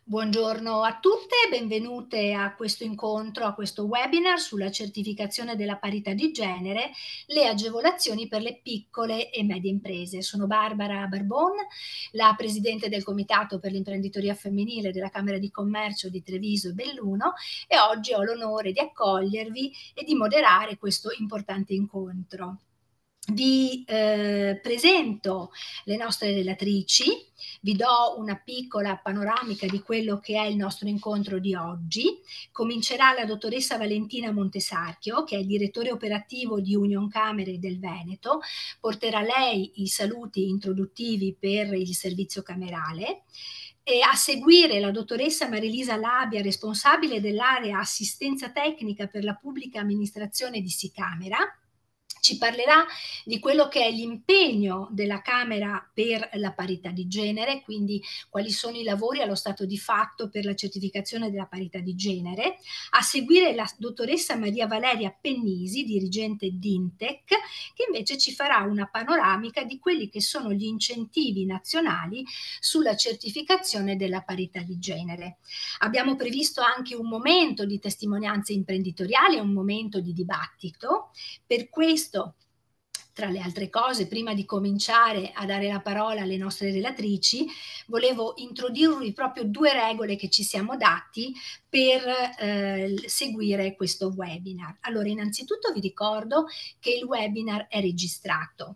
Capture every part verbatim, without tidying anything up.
Buongiorno a tutte, benvenute a questo incontro, a questo webinar sulla certificazione della parità di genere, le agevolazioni per le piccole e medie imprese. Sono Barbara Barbon, la presidente del Comitato per l'imprenditoria femminile della Camera di Commercio di Treviso e Belluno e oggi ho l'onore di accogliervi e di moderare questo importante incontro. Vi eh, presento le nostre relatrici, vi do una piccola panoramica di quello che è il nostro incontro di oggi. Comincerà la dottoressa Valentina Montesarchio, che è il direttore operativo di Union Camere del Veneto, porterà lei i saluti introduttivi per il servizio camerale. E a seguire la dottoressa Marilisa Labia, responsabile dell'area assistenza tecnica per la pubblica amministrazione di Sicamera. Ci parlerà di quello che è l'impegno della Camera per la parità di genere, quindi quali sono i lavori allo stato di fatto per la certificazione della parità di genere. A seguire la dottoressa Maria Valeria Pennisi, dirigente di Intec, che invece ci farà una panoramica di quelli che sono gli incentivi nazionali sulla certificazione della parità di genere. Abbiamo previsto anche un momento di testimonianze imprenditoriali e un momento di dibattito. Per questo, tra le altre cose, prima di cominciare a dare la parola alle nostre relatrici, volevo introdurvi proprio due regole che ci siamo dati per eh, seguire questo webinar. Allora, innanzitutto vi ricordo che il webinar è registrato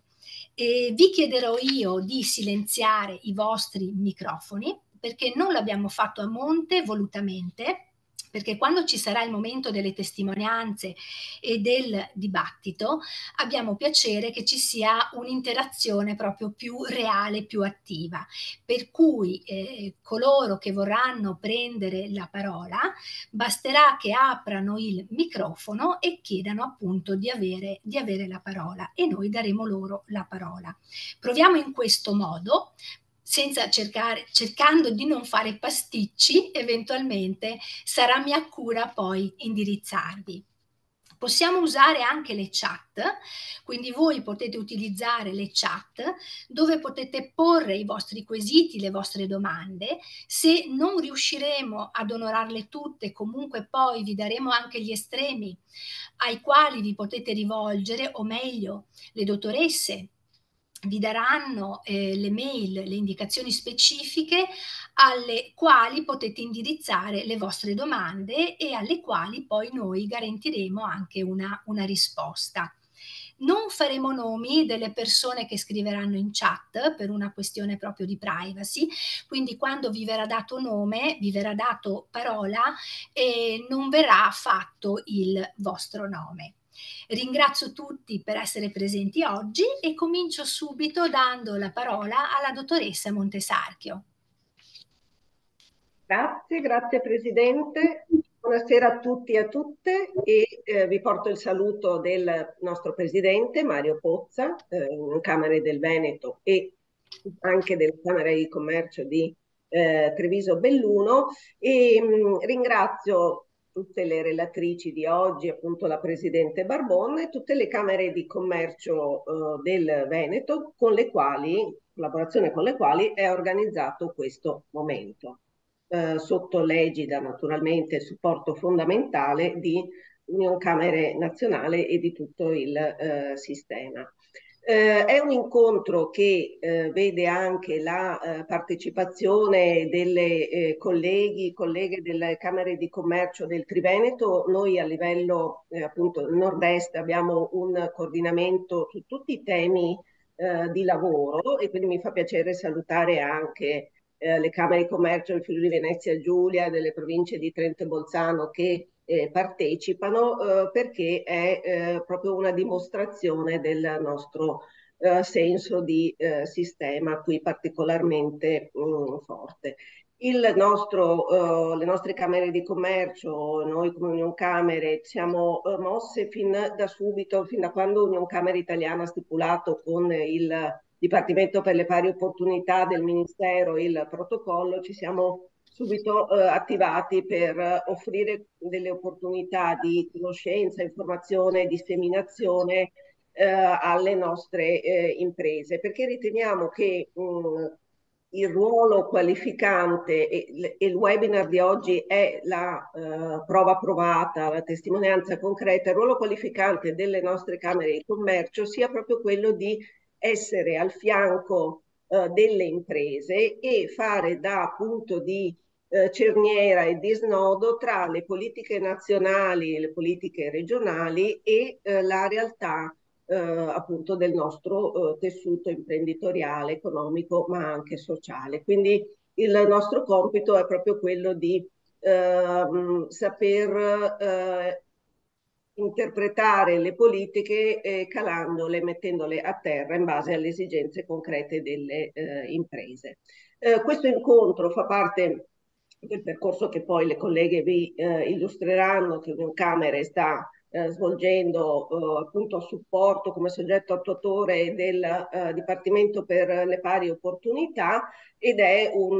e vi chiederò io di silenziare i vostri microfoni perché non l'abbiamo fatto a monte volutamente, perché quando ci sarà il momento delle testimonianze e del dibattito abbiamo piacere che ci sia un'interazione proprio più reale, più attiva. Per cui eh, coloro che vorranno prendere la parola basterà che aprano il microfono e chiedano appunto di avere, di avere la parola e noi daremo loro la parola. Proviamo in questo modo, senza cercare, cercando di non fare pasticci, eventualmente sarà mia cura poi indirizzarvi. Possiamo usare anche le chat, quindi voi potete utilizzare le chat dove potete porre i vostri quesiti, le vostre domande. Se non riusciremo ad onorarle tutte, comunque poi vi daremo anche gli estremi ai quali vi potete rivolgere, o meglio, le dottoresse vi daranno eh, le mail, le indicazioni specifiche alle quali potete indirizzare le vostre domande e alle quali poi noi garantiremo anche una, una risposta. Non faremo nomi delle persone che scriveranno in chat per una questione proprio di privacy, quindi quando vi verrà dato nome, vi verrà dato parola e non verrà fatto il vostro nome. Ringrazio tutti per essere presenti oggi e comincio subito dando la parola alla dottoressa Montesarchio. Grazie, grazie Presidente. Buonasera a tutti e a tutte e eh, vi porto il saluto del nostro Presidente Mario Pozza, eh, in Camere del Veneto e anche della Camera di Commercio di eh, Treviso Belluno e mh, ringrazio tutte le relatrici di oggi, appunto la Presidente Barbone e tutte le Camere di Commercio eh, del Veneto con le quali, in collaborazione con le quali è organizzato questo momento. Eh, sotto l'egida naturalmente supporto fondamentale di Union Camere Nazionale e di tutto il eh, sistema. Eh, è un incontro che eh, vede anche la eh, partecipazione delle eh, colleghi, colleghe delle Camere di Commercio del Triveneto. Noi a livello eh, appunto del nord-est abbiamo un coordinamento su tutti i temi eh, di lavoro e quindi mi fa piacere salutare anche eh, le Camere di Commercio del Friuli Venezia Giulia, delle province di Trento e Bolzano che eh, partecipano eh, perché è eh, proprio una dimostrazione del nostro eh, senso di eh, sistema qui particolarmente mh, forte. Il nostro, uh, le nostre camere di commercio, noi come Union Camere, siamo uh, mosse fin da subito, fin da quando Union Camere Italiana ha stipulato con il Dipartimento per le pari opportunità del Ministero il protocollo, ci siamo subito uh, attivati per offrire delle opportunità di conoscenza, informazione e disseminazione uh, alle nostre uh, imprese, perché riteniamo che mh, il ruolo qualificante e, e il webinar di oggi è la uh, prova provata, la testimonianza concreta, il ruolo qualificante delle nostre camere di commercio sia proprio quello di essere al fianco uh, delle imprese e fare da punto di uh, cerniera e di snodo tra le politiche nazionali e le politiche regionali e uh, la realtà eh, appunto del nostro eh, tessuto imprenditoriale, economico, ma anche sociale. Quindi il nostro compito è proprio quello di eh, saper eh, interpretare le politiche eh, calandole, mettendole a terra in base alle esigenze concrete delle eh, imprese. Eh, questo incontro fa parte del percorso che poi le colleghe vi eh, illustreranno, che Unioncamere sta eh, svolgendo eh, appunto a supporto come soggetto attuatore del eh, Dipartimento per le pari opportunità, ed è un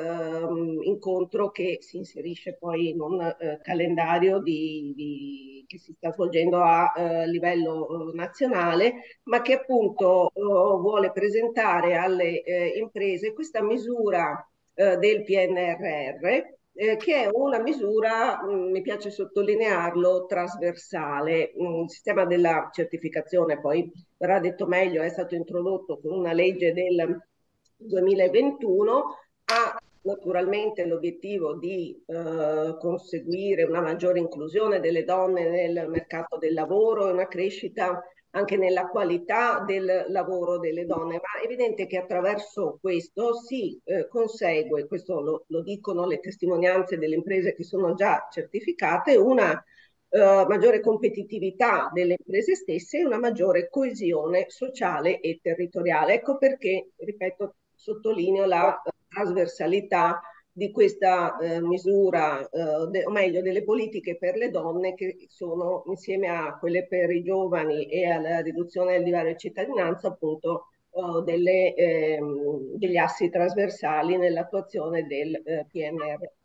eh, incontro che si inserisce poi in un eh, calendario di, di, che si sta svolgendo a eh, livello eh, nazionale, ma che appunto eh, vuole presentare alle eh, imprese questa misura eh, del P N R R, eh, che è una misura, mh, mi piace sottolinearlo, trasversale. Mh, il sistema della certificazione, poi verrà detto meglio, è stato introdotto con una legge del duemilaventuno, ha naturalmente l'obiettivo di eh, conseguire una maggiore inclusione delle donne nel mercato del lavoro e una crescita anche nella qualità del lavoro delle donne, ma è evidente che attraverso questo si eh, consegue, questo lo, lo dicono le testimonianze delle imprese che sono già certificate, una Uh, maggiore competitività delle imprese stesse e una maggiore coesione sociale e territoriale. Ecco perché, ripeto, sottolineo la uh, trasversalità di questa uh, misura, de, o meglio delle politiche per le donne, che sono insieme a quelle per i giovani e alla riduzione del divario di cittadinanza appunto delle, ehm, degli assi trasversali nell'attuazione del P N R R.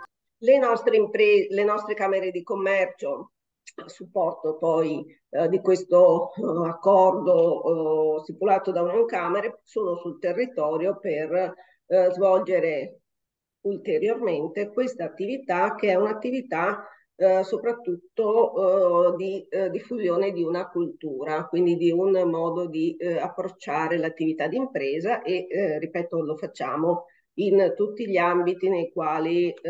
Le nostre, imprese, le nostre camere di commercio, a supporto poi eh, di questo uh, accordo uh, stipulato da Unioncamere, sono sul territorio per uh, svolgere ulteriormente questa attività, che è un'attività uh, soprattutto uh, di uh, diffusione di una cultura, quindi di un modo di uh, approcciare l'attività di impresa e, uh, ripeto, lo facciamo in tutti gli ambiti nei quali eh,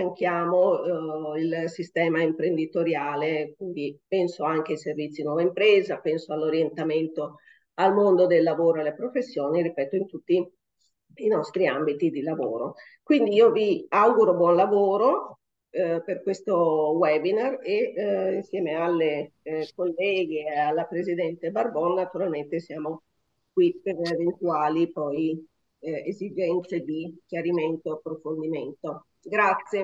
affianchiamo eh, il sistema imprenditoriale, quindi penso anche ai servizi nuova impresa, penso all'orientamento al mondo del lavoro e alle professioni, ripeto, in tutti i nostri ambiti di lavoro. Quindi io vi auguro buon lavoro eh, per questo webinar e eh, insieme alle eh, colleghe e alla Presidente Barbon naturalmente siamo qui per eventuali poi eh, esigenze di chiarimento e approfondimento. Grazie.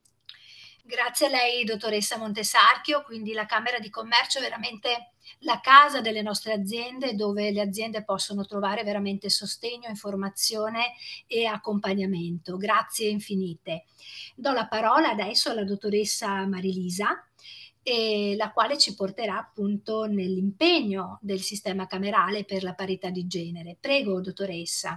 Grazie a lei, dottoressa Montesarchio. Quindi la Camera di Commercio è veramente la casa delle nostre aziende, dove le aziende possono trovare veramente sostegno, informazione e accompagnamento. Grazie infinite. Do la parola adesso alla dottoressa Marilisa, e la quale ci porterà appunto nell'impegno del sistema camerale per la parità di genere. Prego, dottoressa.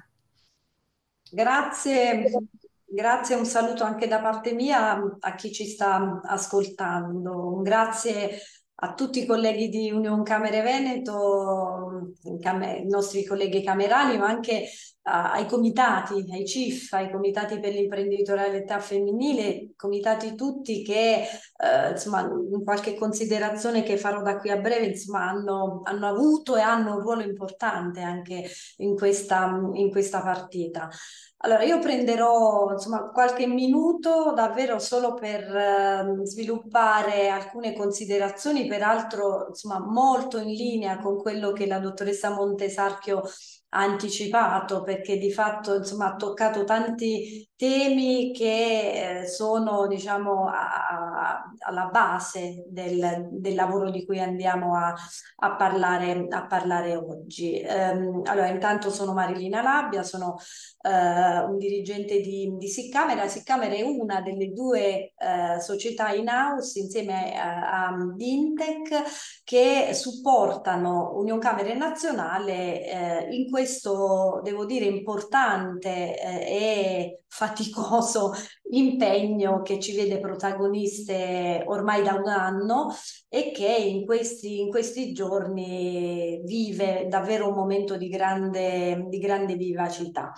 Grazie, grazie, un saluto anche da parte mia a chi ci sta ascoltando. Un grazie a tutti i colleghi di Unioncamere Veneto, i nostri colleghi camerali, ma anche ai comitati, ai C I F, ai comitati per l'imprenditorialità femminile, comitati tutti che, eh, insomma, in qualche considerazione che farò da qui a breve, insomma, hanno, hanno avuto e hanno un ruolo importante anche in questa, in questa partita. Allora, io prenderò insomma qualche minuto davvero solo per eh, sviluppare alcune considerazioni, peraltro insomma molto in linea con quello che la dottoressa Montesarchio ha anticipato, perché di fatto insomma ha toccato tanti temi che eh, sono diciamo a, a, alla base del, del lavoro di cui andiamo a, a, parlare, a parlare oggi. Um, allora, intanto sono Marilina Labbia, sono eh, un dirigente di, di Siccamera. Siccamera è una delle due eh, società in house insieme a, a Dintec che supportano Unioncamere Nazionale eh, in questo, devo dire, importante eh, e faticoso impegno che ci vede protagoniste ormai da un anno e che in questi, in questi giorni vive davvero un momento di grande, di grande vivacità.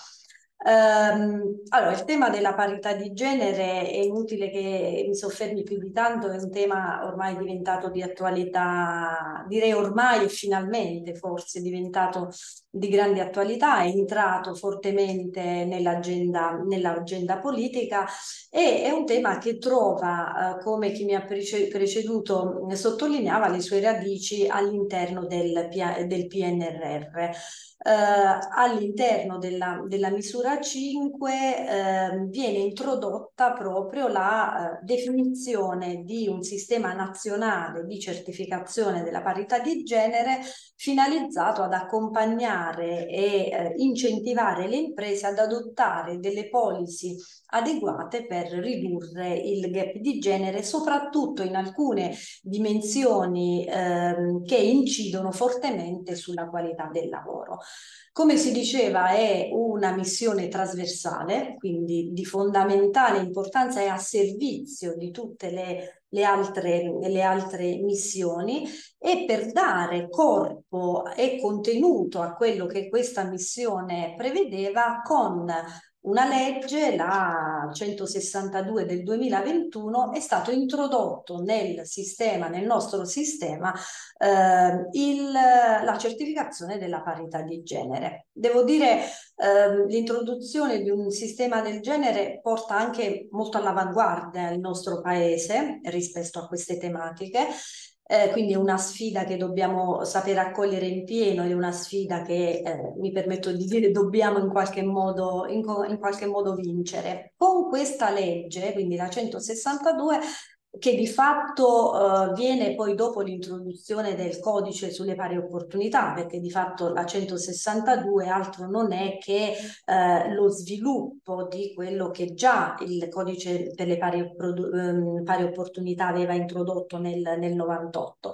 Um, allora, il tema della parità di genere è inutile che mi soffermi più di tanto, è un tema ormai diventato di attualità, direi ormai e finalmente forse è diventato di grande attualità, è entrato fortemente nell'agenda nell'agenda politica e è un tema che trova, eh, come chi mi ha preceduto sottolineava, le sue radici all'interno del, del P N R R. Uh, all'interno della, della misura cinque uh, viene introdotta proprio la uh, definizione di un sistema nazionale di certificazione della parità di genere finalizzato ad accompagnare e uh, incentivare le imprese ad adottare delle policy adeguate per ridurre il gap di genere, soprattutto in alcune dimensioni ehm, che incidono fortemente sulla qualità del lavoro. Come si diceva, è una missione trasversale, quindi di fondamentale importanza, è a servizio di tutte le, le, altre, le altre missioni, e per dare corpo e contenuto a quello che questa missione prevedeva, con una legge, la centosessantadue del duemilaventuno, è stato introdotto nel sistema, nel nostro sistema, eh, il, la certificazione della parità di genere. Devo dire, eh, l'introduzione di un sistema del genere porta anche molto all'avanguardia il nostro paese rispetto a queste tematiche. Eh, quindi è una sfida che dobbiamo sapere accogliere in pieno, è una sfida che eh, mi permetto di dire dobbiamo in qualche modo, in, in qualche modo vincere. Con questa legge, quindi la centosessantadue, che di fatto eh, viene poi dopo l'introduzione del codice sulle pari opportunità, perché di fatto la centosessantadue altro non è che eh, lo sviluppo di quello che già il codice per le pari, ehm, pari opportunità aveva introdotto nel, nel novantotto.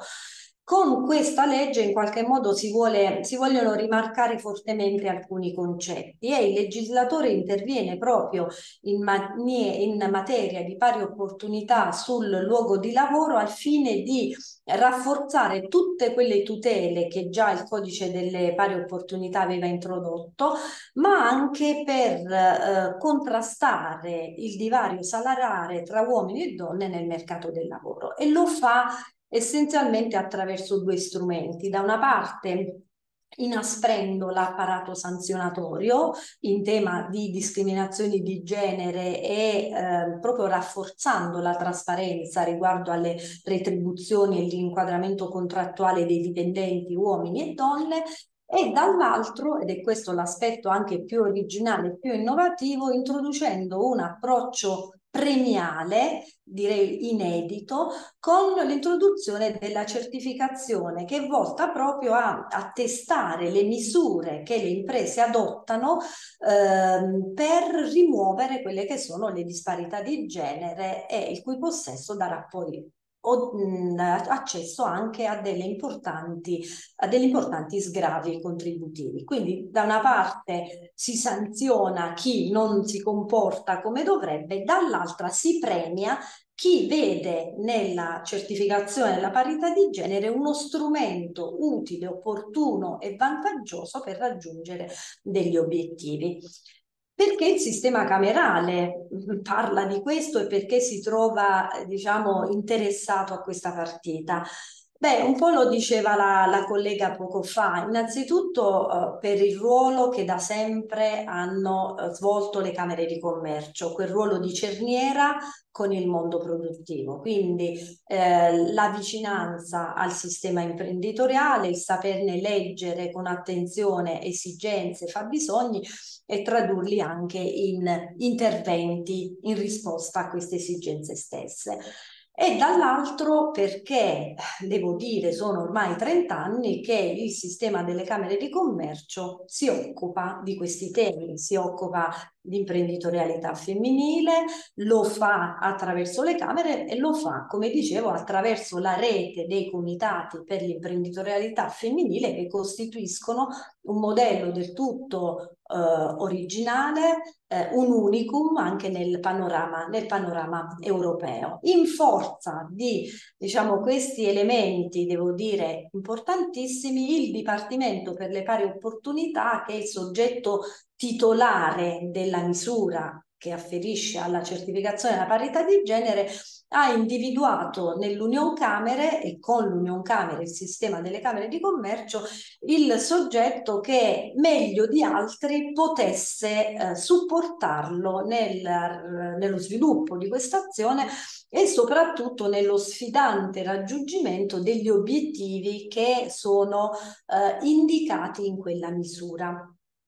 Con questa legge in qualche modo si, vuole, si vogliono rimarcare fortemente alcuni concetti e il legislatore interviene proprio in, manie, in materia di pari opportunità sul luogo di lavoro al fine di rafforzare tutte quelle tutele che già il codice delle pari opportunità aveva introdotto, ma anche per eh, contrastare il divario salariale tra uomini e donne nel mercato del lavoro, e lo fa essenzialmente attraverso due strumenti. Da una parte inasprendo l'apparato sanzionatorio in tema di discriminazioni di genere e eh, proprio rafforzando la trasparenza riguardo alle retribuzioni e l'inquadramento contrattuale dei dipendenti uomini e donne, e dall'altro, ed è questo l'aspetto anche più originale, più innovativo, introducendo un approccio premiale, direi inedito, con l'introduzione della certificazione, che è volta proprio a, a testare le misure che le imprese adottano ehm, per rimuovere quelle che sono le disparità di genere e il cui possesso darà poi o, mh, accesso anche a delle importanti, a degli importanti sgravi contributivi. Quindi da una parte si sanziona chi non si comporta come dovrebbe, dall'altra si premia chi vede nella certificazione della parità di genere uno strumento utile, opportuno e vantaggioso per raggiungere degli obiettivi. Perché il sistema camerale parla di questo e perché si trova, diciamo, interessato a questa partita? Beh, un po' lo diceva la, la collega poco fa, innanzitutto eh, per il ruolo che da sempre hanno eh, svolto le camere di commercio, quel ruolo di cerniera con il mondo produttivo, quindi eh, la vicinanza al sistema imprenditoriale, il saperne leggere con attenzione esigenze, fabbisogni e tradurli anche in interventi in risposta a queste esigenze stesse. e dall'altro perché, devo dire, sono ormai trenta anni che il sistema delle camere di commercio si occupa di questi temi, si occupa di imprenditorialità femminile, lo fa attraverso le camere e lo fa, come dicevo, attraverso la rete dei comitati per l'imprenditorialità femminile, che costituiscono un modello del tutto eh, originale, eh, un unicum anche nel panorama, nel panorama europeo. In forza di, diciamo, questi elementi, devo dire, importantissimi, il Dipartimento per le Pari Opportunità, che è il soggetto titolare della misura che afferisce alla certificazione della parità di genere, ha individuato nell'Unioncamere e con l'Unioncamere, il sistema delle camere di commercio, il soggetto che meglio di altri potesse eh, supportarlo nel, eh, nello sviluppo di questa azione e soprattutto nello sfidante raggiungimento degli obiettivi che sono eh, indicati in quella misura.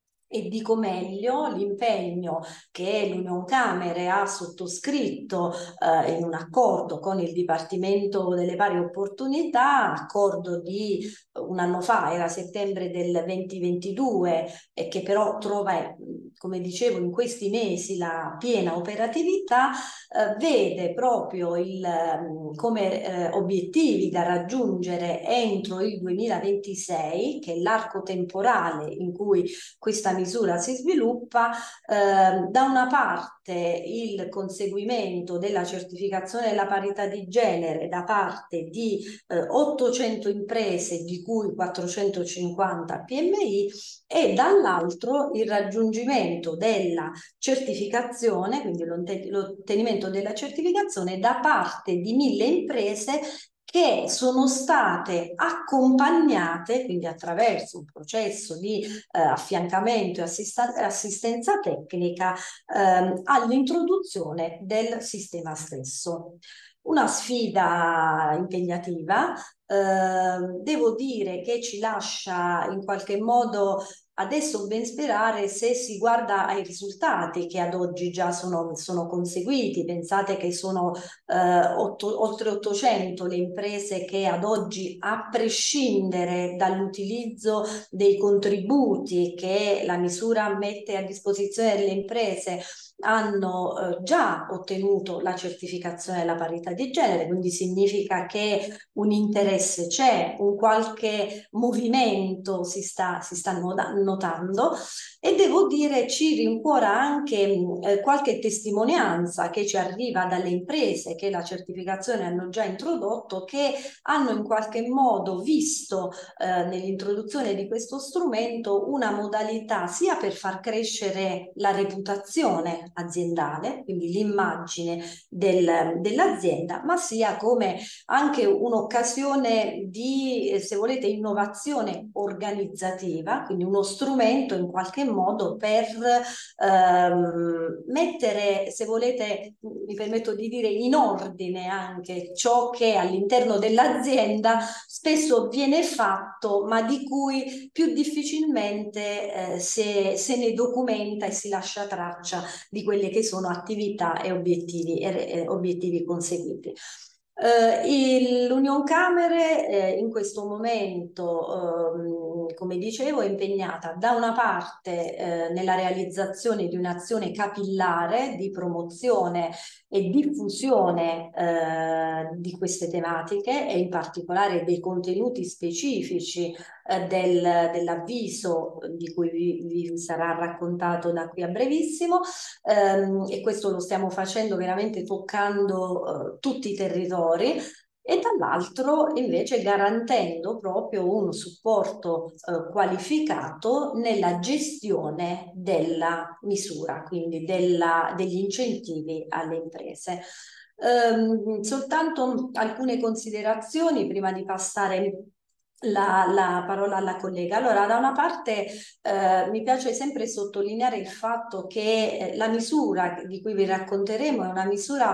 E dico meglio, l'impegno che l'Unioncamere ha sottoscritto eh, in un accordo con il Dipartimento delle Pari Opportunità, accordo di un anno fa, era settembre del duemilaventidue, e che però trova, come dicevo, in questi mesi la piena operatività, eh, vede proprio il, come eh, obiettivi da raggiungere entro il duemilaventisei, che è l'arco temporale in cui questa misura si sviluppa, eh, da una parte il conseguimento della certificazione della parità di genere da parte di eh, ottocento imprese, di cui quattrocentocinquanta P M I, e dall'altro il raggiungimento della certificazione, quindi l'ottenimento della certificazione da parte di mille imprese che sono state accompagnate, quindi attraverso un processo di eh, affiancamento e assistenza tecnica, ehm, all'introduzione del sistema stesso. Una sfida impegnativa, eh, devo dire che ci lascia in qualche modo adesso ben sperare se si guarda ai risultati che ad oggi già sono, sono conseguiti. Pensate che sono eh, otto, oltre ottocento le imprese che ad oggi, a prescindere dall'utilizzo dei contributi che la misura mette a disposizione delle imprese, hanno eh, già ottenuto la certificazione della parità di genere, quindi significa che un interesse c'è, un qualche movimento si sta, si sta notando, e devo dire ci rincuora anche eh, qualche testimonianza che ci arriva dalle imprese che la certificazione hanno già introdotto, che hanno in qualche modo visto eh, nell'introduzione di questo strumento una modalità sia per far crescere la reputazione aziendale, quindi l'immagine del, dell'azienda, ma sia come anche un'occasione di, se volete, innovazione organizzativa, quindi uno strumento in qualche modo per ehm, mettere, se volete, mi permetto di dire, in ordine anche ciò che all'interno dell'azienda spesso viene fatto, ma di cui più difficilmente eh, se, se ne documenta e si lascia traccia di quelle che sono attività e obiettivi, e, obiettivi conseguiti. Eh, L'Unioncamere eh, in questo momento, ehm, come dicevo, è impegnata da una parte eh, nella realizzazione di un'azione capillare di promozione e diffusione eh, di queste tematiche, e in particolare dei contenuti specifici eh, del, dell'avviso di cui vi, vi sarà raccontato da qui a brevissimo, ehm, e questo lo stiamo facendo veramente toccando eh, tutti i territori, e dall'altro invece garantendo proprio un supporto eh, qualificato nella gestione della misura, quindi della, degli incentivi alle imprese. Um, soltanto alcune considerazioni prima di passare la, la parola alla collega. Allora, da una parte eh, mi piace sempre sottolineare il fatto che eh, la misura di cui vi racconteremo è una misura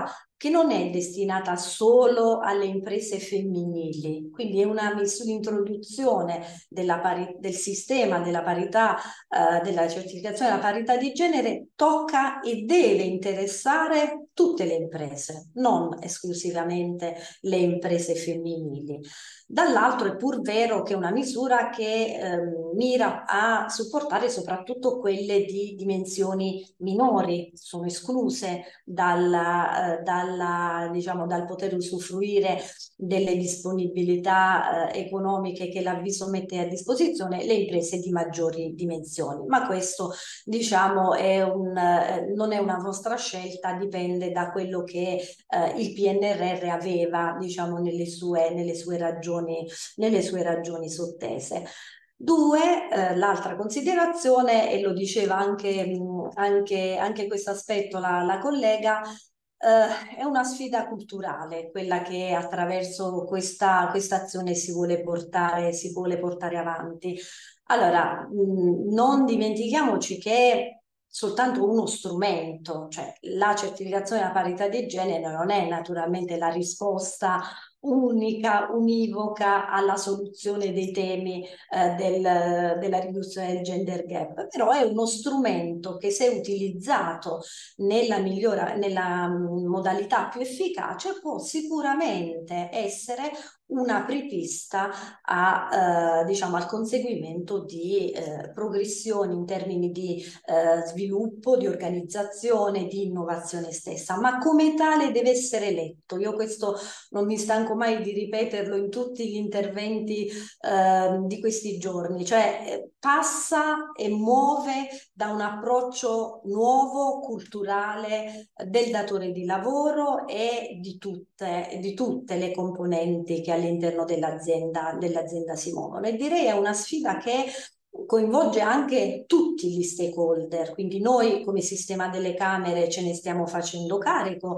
che non è destinata solo alle imprese femminili, quindi è una introduzione della pari, del sistema della parità, eh, della certificazione della parità di genere, tocca e deve interessare tutte le imprese, non esclusivamente le imprese femminili. Dall'altro è pur vero che è una misura che eh, mira a supportare soprattutto quelle di dimensioni minori, sono escluse dalla, eh, dalla, diciamo, dal poter usufruire delle disponibilità eh, economiche che l'avviso mette a disposizione le imprese di maggiori dimensioni. Ma questo, diciamo, è un, eh, non è una vostra scelta, dipende da quello che eh, il P N R R aveva, diciamo, nelle sue, nelle sue ragioni, nelle sue ragioni sottese. Due, eh, l'altra considerazione, e lo diceva anche, mh, anche, anche questo aspetto la, la collega, eh, è una sfida culturale, quella che attraverso questa, questa azione si vuole portare, si vuole portare avanti. Allora, mh, non dimentichiamoci che è soltanto uno strumento, cioè la certificazione della parità di genere non è naturalmente la risposta unica, univoca alla soluzione dei temi eh, del, della riduzione del gender gap, però è uno strumento che, se utilizzato nella, migliora, nella modalità più efficace, può sicuramente essere una apripista a, eh, diciamo, al conseguimento di eh, progressioni in termini di eh, sviluppo, di organizzazione, di innovazione stessa, ma come tale deve essere letto. Io questo non mi stanco mai di ripeterlo in tutti gli interventi eh, di questi giorni, cioè eh, passa e muove da un approccio nuovo, culturale del datore di lavoro e di tutte, di tutte le componenti che all'interno dell'azienda dell'azienda si muovono. E direi è una sfida che coinvolge anche tutti gli stakeholder, quindi noi come sistema delle Camere ce ne stiamo facendo carico,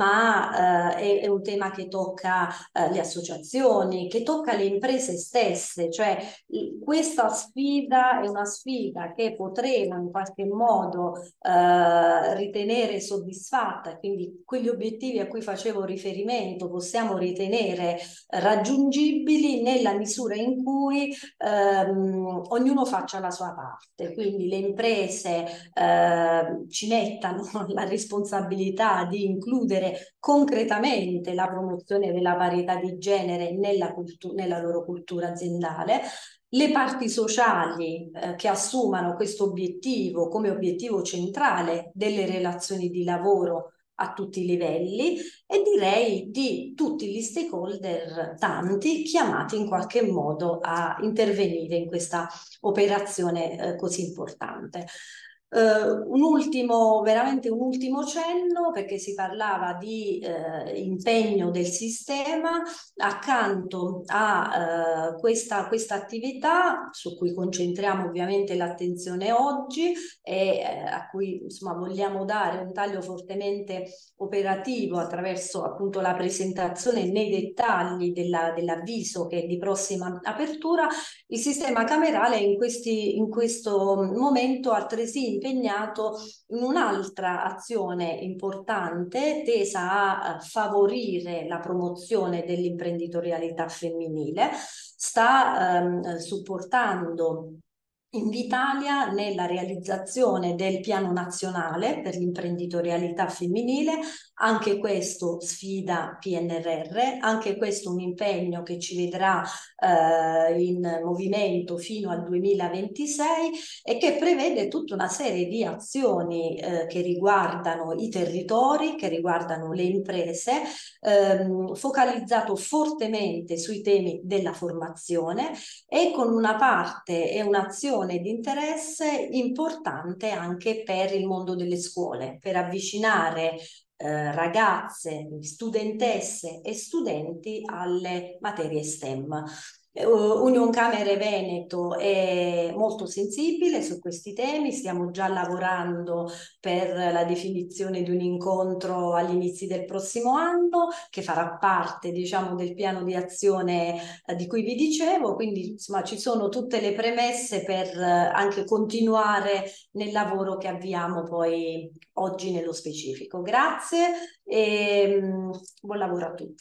ma eh, è, è un tema che tocca eh, le associazioni, che tocca le imprese stesse, cioè questa sfida è una sfida che potremo in qualche modo eh, ritenere soddisfatta, quindi quegli obiettivi a cui facevo riferimento possiamo ritenere raggiungibili nella misura in cui ehm, ognuno faccia la sua parte, quindi le imprese eh, ci mettano la responsabilità di includere concretamente la promozione della parità di genere nella, nella loro cultura aziendale, le parti sociali eh, che assumano questo obiettivo come obiettivo centrale delle relazioni di lavoro a tutti i livelli, e direi di tutti gli stakeholder, tanti, chiamati in qualche modo a intervenire in questa operazione eh, così importante. Uh, un ultimo, veramente un ultimo cenno, perché si parlava di uh, impegno del sistema accanto a uh, questa, questa attività su cui concentriamo ovviamente l'attenzione oggi e uh, a cui insomma vogliamo dare un taglio fortemente operativo attraverso appunto la presentazione nei dettagli della, dell'avviso che è di prossima apertura. Il sistema camerale in, questi, in questo momento altresì impegnato in un'altra azione importante tesa a favorire la promozione dell'imprenditorialità femminile. Sta ehm, supportando Invitalia nella realizzazione del piano nazionale per l'imprenditorialità femminile, anche questo sfida P N R R, anche questo un impegno che ci vedrà eh, in movimento fino al duemilaventisei e che prevede tutta una serie di azioni eh, che riguardano i territori, che riguardano le imprese, ehm, focalizzato fortemente sui temi della formazione e con una parte e un'azione di interesse importante anche per il mondo delle scuole, per avvicinare eh, ragazze, studentesse e studenti alle materie STEM. Unioncamere Veneto è molto sensibile su questi temi, stiamo già lavorando per la definizione di un incontro agli inizi del prossimo anno che farà parte, diciamo, del piano di azione eh, di cui vi dicevo, quindi insomma ci sono tutte le premesse per eh, anche continuare nel lavoro che avviamo poi oggi nello specifico. Grazie e mh, buon lavoro a tutti.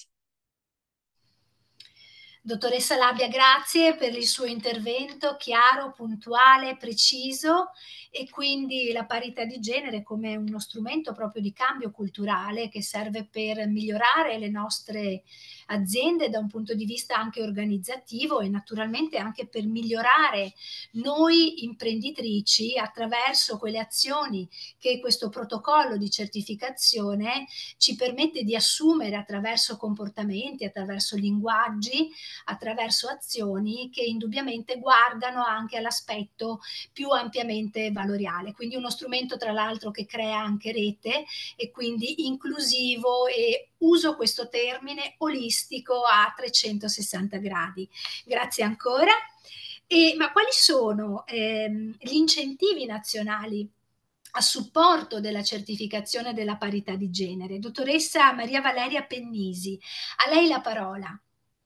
Dottoressa Labia, grazie per il suo intervento chiaro, puntuale, preciso, e quindi la parità di genere come uno strumento proprio di cambio culturale che serve per migliorare le nostre aziende da un punto di vista anche organizzativo e naturalmente anche per migliorare noi imprenditrici attraverso quelle azioni che questo protocollo di certificazione ci permette di assumere attraverso comportamenti, attraverso linguaggi, attraverso azioni che indubbiamente guardano anche all'aspetto più ampiamente valoriale. Quindi uno strumento tra l'altro che crea anche rete e quindi inclusivo, e uso questo termine olistico a trecentosessanta gradi. Grazie ancora. E, ma quali sono ehm, gli incentivi nazionali a supporto della certificazione della parità di genere? Dottoressa Maria Valeria Pennisi, a lei la parola.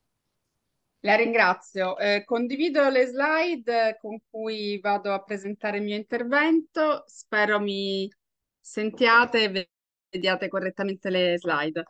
La ringrazio. Eh, condivido le slide con cui vado a presentare il mio intervento. Spero mi sentiate e vediate correttamente le slide.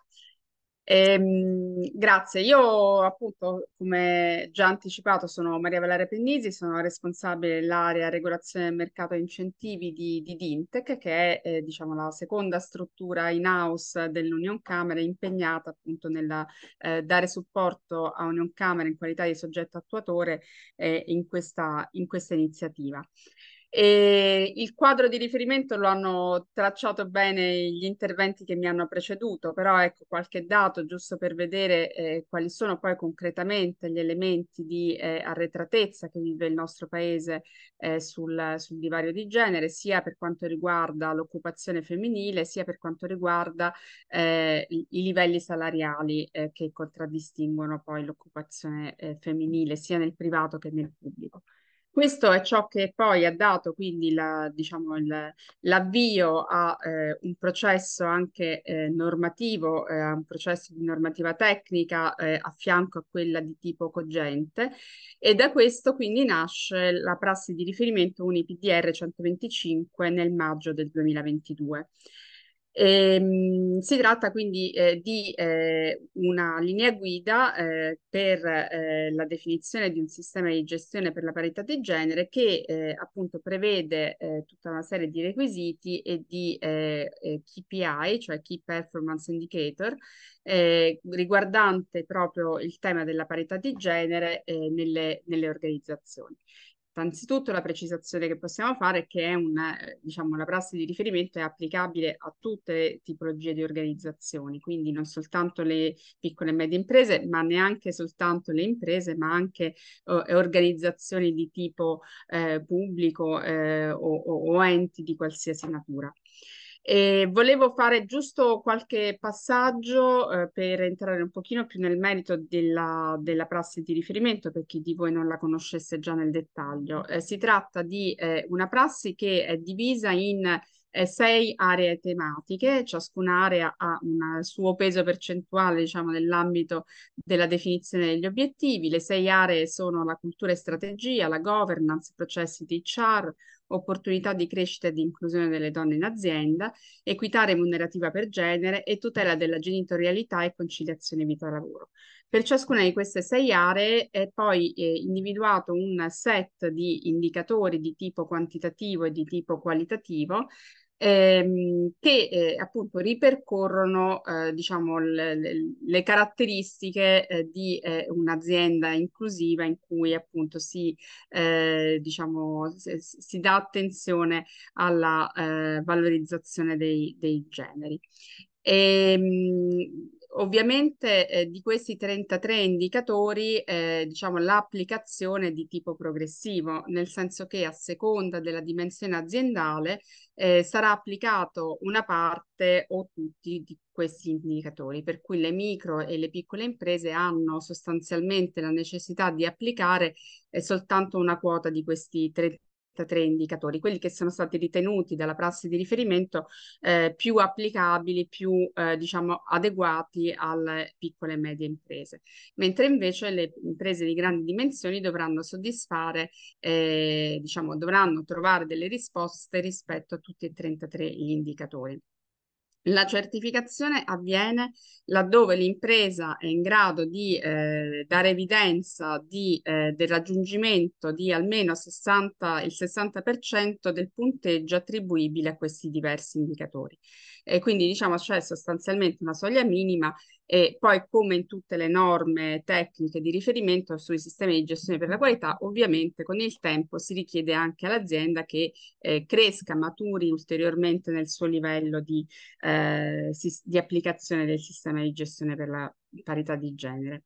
Ehm, grazie. Io appunto, come già anticipato, sono Maria Valeria Pennisi, sono responsabile dell'area regolazione del mercato e incentivi di, di Dintec, che è eh, diciamo la seconda struttura in-house dell'Unioncamere impegnata appunto nel eh, dare supporto a Unioncamere in qualità di soggetto attuatore eh, in questa, in questa iniziativa. E il quadro di riferimento lo hanno tracciato bene gli interventi che mi hanno preceduto, però ecco qualche dato giusto per vedere eh, quali sono poi concretamente gli elementi di eh, arretratezza che vive il nostro paese eh, sul, sul divario di genere, sia per quanto riguarda l'occupazione femminile, sia per quanto riguarda eh, i, i livelli salariali eh, che contraddistinguono poi l'occupazione eh, femminile, sia nel privato che nel pubblico. Questo è ciò che poi ha dato quindi la- diciamo, il- l'avvio a eh, un processo anche eh, normativo, eh, a un processo di normativa tecnica eh, a fianco a quella di tipo cogente, e da questo quindi nasce la prassi di riferimento U N I P D R centoventicinque nel maggio del duemilaventidue. Ehm, si tratta quindi eh, di eh, una linea guida eh, per eh, la definizione di un sistema di gestione per la parità di genere che eh, appunto prevede eh, tutta una serie di requisiti e di eh, eh, K P I, cioè Key Performance Indicator, eh, riguardante proprio il tema della parità di genere eh, nelle, nelle organizzazioni. Innanzitutto la precisazione che possiamo fare è che è una, eh, diciamo, la prassi di riferimento è applicabile a tutte le tipologie di organizzazioni, quindi non soltanto le piccole e medie imprese, ma neanche soltanto le imprese, ma anche eh, organizzazioni di tipo eh, pubblico eh, o, o, o enti di qualsiasi natura. E volevo fare giusto qualche passaggio eh, per entrare un pochino più nel merito della, della prassi di riferimento per chi di voi non la conoscesse già nel dettaglio. Eh, si tratta di eh, una prassi che è divisa in eh, sei aree tematiche, ciascuna area ha un suo peso percentuale, diciamo, nell'ambito della definizione degli obiettivi. Le sei aree sono la cultura e strategia, la governance, processi di H R, opportunità di crescita e di inclusione delle donne in azienda, equità remunerativa per genere e tutela della genitorialità e conciliazione vita-lavoro. Per ciascuna di queste sei aree è poi eh, individuato un set di indicatori di tipo quantitativo e di tipo qualitativo ehm, che eh, appunto ripercorrono eh, diciamo, le, le- le caratteristiche eh, di eh, un'azienda inclusiva in cui appunto si, eh, diciamo, si, si dà attenzione alla eh, valorizzazione dei, dei generi. Ehm, ovviamente eh, di questi trentatré indicatori, eh, diciamo, l'applicazione è di tipo progressivo, nel senso che a seconda della dimensione aziendale eh, sarà applicato una parte o tutti di questi indicatori, per cui le micro e le piccole imprese hanno sostanzialmente la necessità di applicare eh, soltanto una quota di questi trentatré indicatori, quelli che sono stati ritenuti dalla prassi di riferimento eh, più applicabili, più eh, diciamo adeguati alle piccole e medie imprese, mentre invece le imprese di grandi dimensioni dovranno soddisfare, eh, diciamo, dovranno trovare delle risposte rispetto a tutti e trentatré gli indicatori. La certificazione avviene laddove l'impresa è in grado di eh, dare evidenza di, eh, del raggiungimento di almeno sessanta, il sessanta per cento del punteggio attribuibile a questi diversi indicatori. E quindi diciamo c'è sostanzialmente una soglia minima e poi, come in tutte le norme tecniche di riferimento sui sistemi di gestione per la qualità, ovviamente con il tempo si richiede anche all'azienda che eh, cresca, maturi ulteriormente nel suo livello di eh, di applicazione del sistema di gestione per la parità di genere.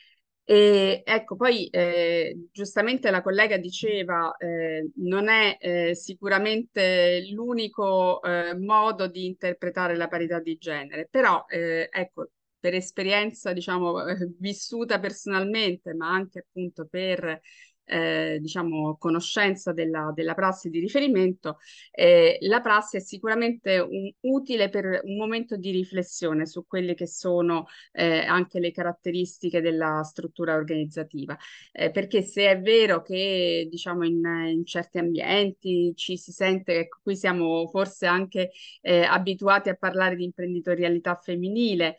E ecco, poi eh, giustamente la collega diceva eh, non è eh, sicuramente l'unico eh, modo di interpretare la parità di genere, però eh, ecco, per esperienza diciamo eh, vissuta personalmente, ma anche appunto per eh, diciamo conoscenza della, della prassi di riferimento, eh, la prassi è sicuramente un, utile per un momento di riflessione su quelle che sono eh, anche le caratteristiche della struttura organizzativa. Eh, perché se è vero che diciamo in, in certi ambienti ci si sente, ecco, qui siamo forse anche eh, abituati a parlare di imprenditorialità femminile,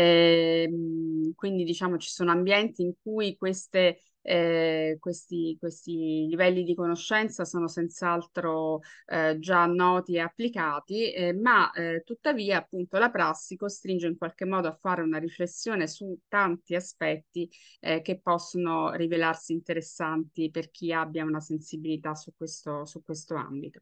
ehm, quindi diciamo ci sono ambienti in cui queste eh, questi, questi livelli di conoscenza sono senz'altro eh, già noti e applicati, eh, ma eh, tuttavia appunto la prassi costringe in qualche modo a fare una riflessione su tanti aspetti eh, che possono rivelarsi interessanti per chi abbia una sensibilità su questo, su questo ambito.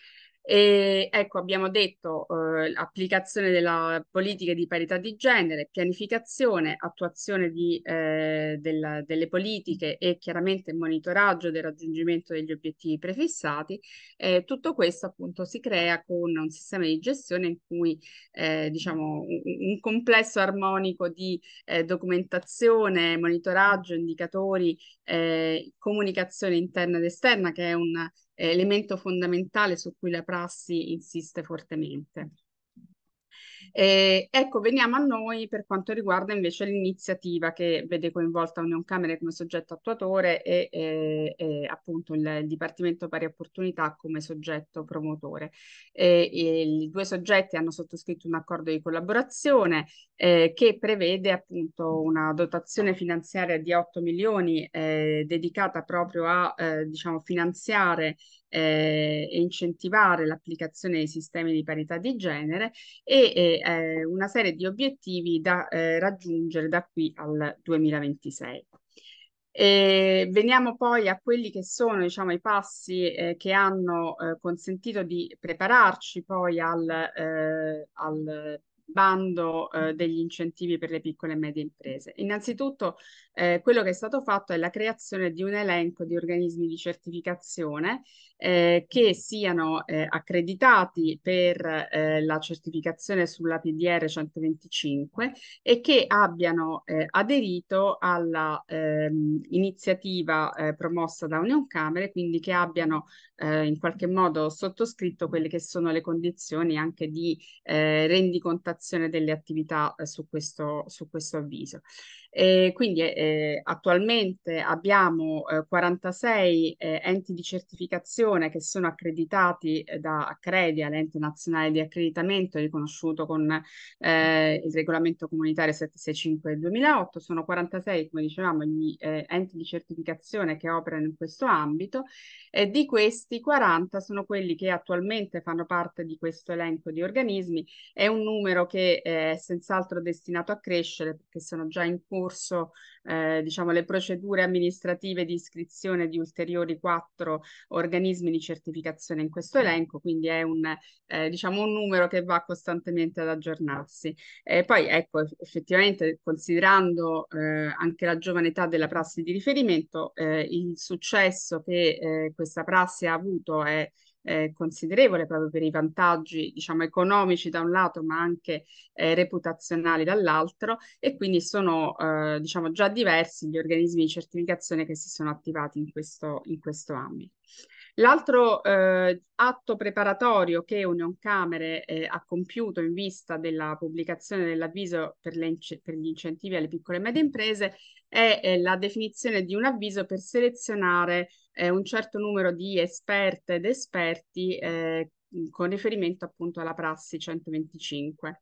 E ecco, abbiamo detto eh, applicazione della politica di parità di genere, pianificazione, attuazione di, eh, della, delle politiche e chiaramente monitoraggio del raggiungimento degli obiettivi prefissati. Eh, tutto questo appunto si crea con un sistema di gestione in cui eh, diciamo un, un complesso armonico di eh, documentazione, monitoraggio, indicatori, eh, comunicazione interna ed esterna, che è un elemento fondamentale su cui la prassi insiste fortemente. Eh, ecco, veniamo a noi per quanto riguarda invece l'iniziativa che vede coinvolta Unioncamere come soggetto attuatore e eh, eh, appunto il, il Dipartimento Pari Opportunità come soggetto promotore. Eh, I due soggetti hanno sottoscritto un accordo di collaborazione eh, che prevede appunto una dotazione finanziaria di otto milioni eh, dedicata proprio a eh, diciamo finanziare eh, e incentivare l'applicazione dei sistemi di parità di genere e eh, una serie di obiettivi da eh, raggiungere da qui al duemilaventisei. E veniamo poi a quelli che sono, diciamo, i passi eh, che hanno eh, consentito di prepararci poi al, eh, al bando eh, degli incentivi per le piccole e medie imprese. Innanzitutto eh, quello che è stato fatto è la creazione di un elenco di organismi di certificazione eh, che siano eh, accreditati per eh, la certificazione sulla P D R centoventicinque e che abbiano eh, aderito alla ehm, iniziativa eh, promossa da Unioncamere, quindi che abbiano eh, in qualche modo sottoscritto quelle che sono le condizioni anche di eh, rendicontazione delle attività eh, su questo, su questo avviso. E quindi eh, attualmente abbiamo eh, quarantasei eh, enti di certificazione che sono accreditati eh, da Accredia, l'ente nazionale di accreditamento riconosciuto con eh, il regolamento comunitario settecentosessantacinque del duemilaotto. Sono quarantasei, come dicevamo, gli eh, enti di certificazione che operano in questo ambito e di questi quaranta sono quelli che attualmente fanno parte di questo elenco di organismi. È un numero che eh, è senz'altro destinato a crescere perché sono già in corso corso eh, diciamo, le procedure amministrative di iscrizione di ulteriori quattro organismi di certificazione in questo elenco, quindi è un, eh, diciamo, un numero che va costantemente ad aggiornarsi. E poi ecco, effettivamente considerando eh, anche la giovane età della prassi di riferimento, eh, il successo che eh, questa prassi ha avuto è eh, considerevole proprio per i vantaggi, diciamo, economici da un lato, ma anche eh, reputazionali dall'altro, e quindi sono, eh, diciamo, già diversi gli organismi di certificazione che si sono attivati in questo, in questo ambito. L'altro eh, atto preparatorio che Unioncamere eh, ha compiuto in vista della pubblicazione dell'avviso per, per gli incentivi alle piccole e medie imprese è eh, la definizione di un avviso per selezionare eh, un certo numero di esperte ed esperti eh, con riferimento appunto alla prassi centoventicinque.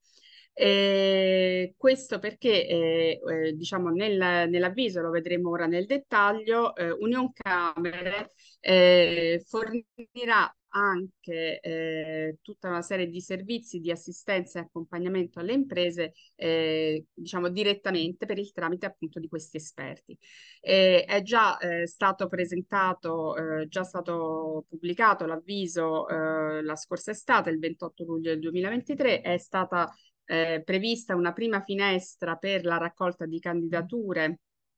E questo perché, eh, eh, diciamo, nel, nell'avviso, lo vedremo ora nel dettaglio, eh, Unioncamere eh, fornirà anche eh, tutta una serie di servizi di assistenza e accompagnamento alle imprese, eh, diciamo, direttamente per il tramite appunto di questi esperti. Eh, è già eh, stato presentato, eh, già stato pubblicato l'avviso eh, la scorsa estate, il ventotto luglio del duemilaventitré, è stata eh, prevista una prima finestra per la raccolta di candidature,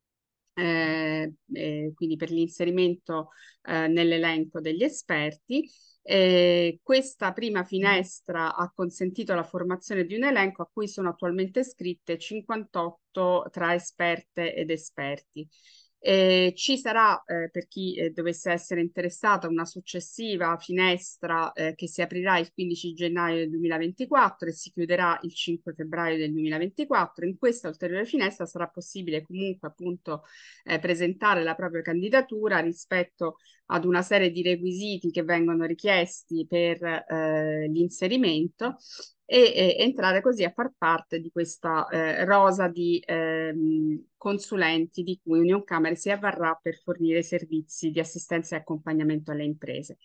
eh, eh, quindi per l'inserimento eh, nell'elenco degli esperti. Eh, questa prima finestra ha consentito la formazione di un elenco a cui sono attualmente iscritte cinquantotto tra esperte ed esperti. Eh, ci sarà, eh, per chi eh, dovesse essere interessato, una successiva finestra eh, che si aprirà il quindici gennaio del duemilaventiquattro e si chiuderà il cinque febbraio del duemilaventiquattro. In questa ulteriore finestra sarà possibile comunque appunto eh, presentare la propria candidatura rispetto ad una serie di requisiti che vengono richiesti per eh, l'inserimento e, e entrare così a far parte di questa eh, rosa di ehm, consulenti di cui Unioncamere si avvarrà per fornire servizi di assistenza e accompagnamento alle imprese.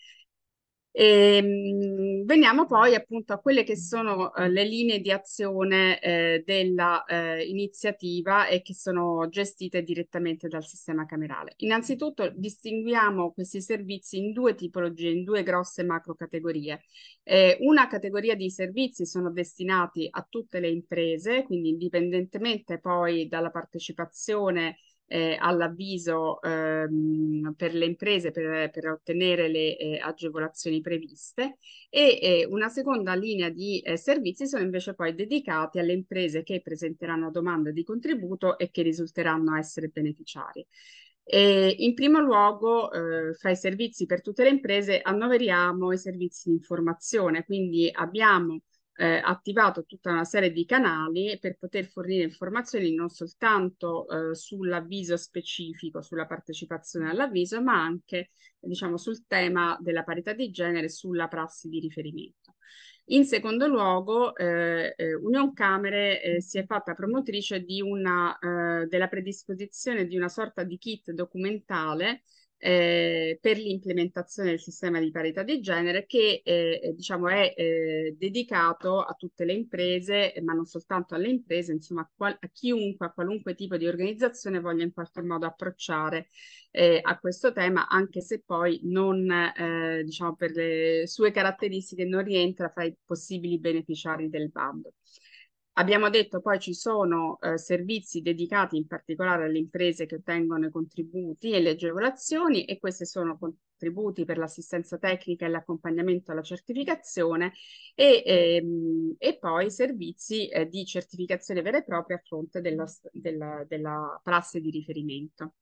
E, mh, veniamo poi appunto a quelle che sono eh, le linee di azione eh, della eh, iniziativa e che sono gestite direttamente dal sistema camerale. Innanzitutto distinguiamo questi servizi in due tipologie, in due grosse macro categorie. Eh, una categoria di servizi sono destinati a tutte le imprese, quindi indipendentemente poi dalla partecipazione Eh, all'avviso ehm, per le imprese per, per ottenere le eh, agevolazioni previste, e eh, una seconda linea di eh, servizi sono invece poi dedicati alle imprese che presenteranno domanda di contributo e che risulteranno essere beneficiari. E in primo luogo, eh, fra i servizi per tutte le imprese annoveriamo i servizi di informazione, quindi abbiamo eh, attivato tutta una serie di canali per poter fornire informazioni non soltanto eh, sull'avviso specifico, sulla partecipazione all'avviso, ma anche, diciamo, sul tema della parità di genere, sulla prassi di riferimento. In secondo luogo, eh, eh, Unioncamere eh, si è fatta promotrice di una, eh, della predisposizione di una sorta di kit documentale eh, per l'implementazione del sistema di parità di genere che eh, diciamo è eh, dedicato a tutte le imprese, ma non soltanto alle imprese, insomma a, qual a chiunque, a qualunque tipo di organizzazione voglia in qualche modo approcciare eh, a questo tema, anche se poi non, eh, diciamo, per le sue caratteristiche non rientra fra i possibili beneficiari del bando. Abbiamo detto poi ci sono eh, servizi dedicati in particolare alle imprese che ottengono i contributi e le agevolazioni, e questi sono contributi per l'assistenza tecnica e l'accompagnamento alla certificazione e, ehm, e poi servizi eh, di certificazione vera e propria a fronte della, della, della prassi di riferimento.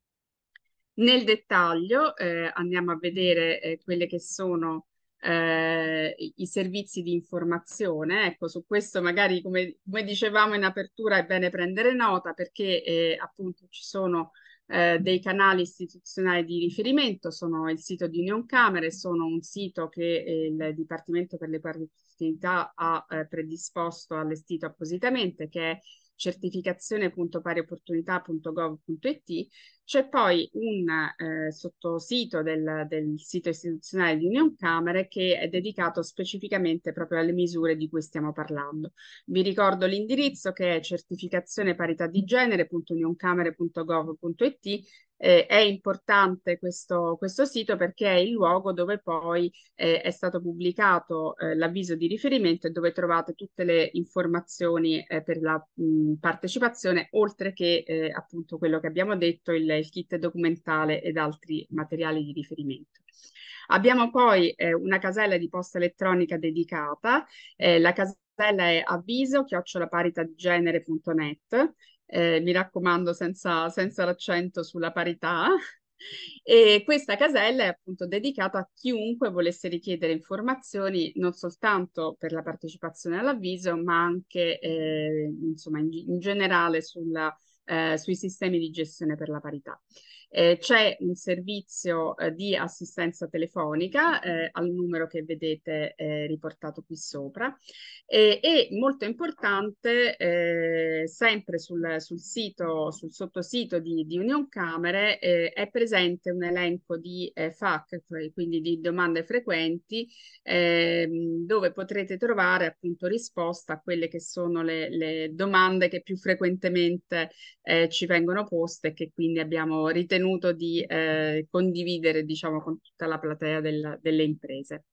Nel dettaglio eh, andiamo a vedere eh, quelle che sono eh, i servizi di informazione. Ecco, su questo magari, come, come dicevamo in apertura, è bene prendere nota perché eh, appunto ci sono eh, dei canali istituzionali di riferimento, sono il sito di Unioncamere, sono un sito che eh, il Dipartimento per le Pari Opportunità ha eh, predisposto, allestito appositamente, che è certificazione punto pari opportunità punto gov punto it. C'è poi un eh, sottosito del, del sito istituzionale di Unioncamere che è dedicato specificamente proprio alle misure di cui stiamo parlando. Vi ricordo l'indirizzo, che è certificazione parità di genere punto unioncamere punto gov punto it. Eh, è importante questo, questo sito perché è il luogo dove poi eh, è stato pubblicato eh, l'avviso di riferimento e dove trovate tutte le informazioni eh, per la mh, partecipazione, oltre che eh, appunto quello che abbiamo detto, il, il kit documentale ed altri materiali di riferimento. Abbiamo poi eh, una casella di posta elettronica dedicata, eh, la casella è avviso chiocciola paritadigenere punto net. Eh, mi raccomando, senza, senza l'accento sulla parità. E questa casella è appunto dedicata a chiunque volesse richiedere informazioni non soltanto per la partecipazione all'avviso, ma anche eh, insomma in, in generale sulla, eh, sui sistemi di gestione per la parità. Eh, c'è un servizio eh, di assistenza telefonica eh, al numero che vedete eh, riportato qui sopra. E, e molto importante, eh, sempre sul, sul sito, sul sottosito di, di Unioncamere, eh, è presente un elenco di eh, F A Q, quindi di domande frequenti, eh, dove potrete trovare appunto risposta a quelle che sono le, le domande che più frequentemente eh, ci vengono poste e che quindi abbiamo ritenuto di eh, condividere, diciamo, con tutta la platea del, delle imprese.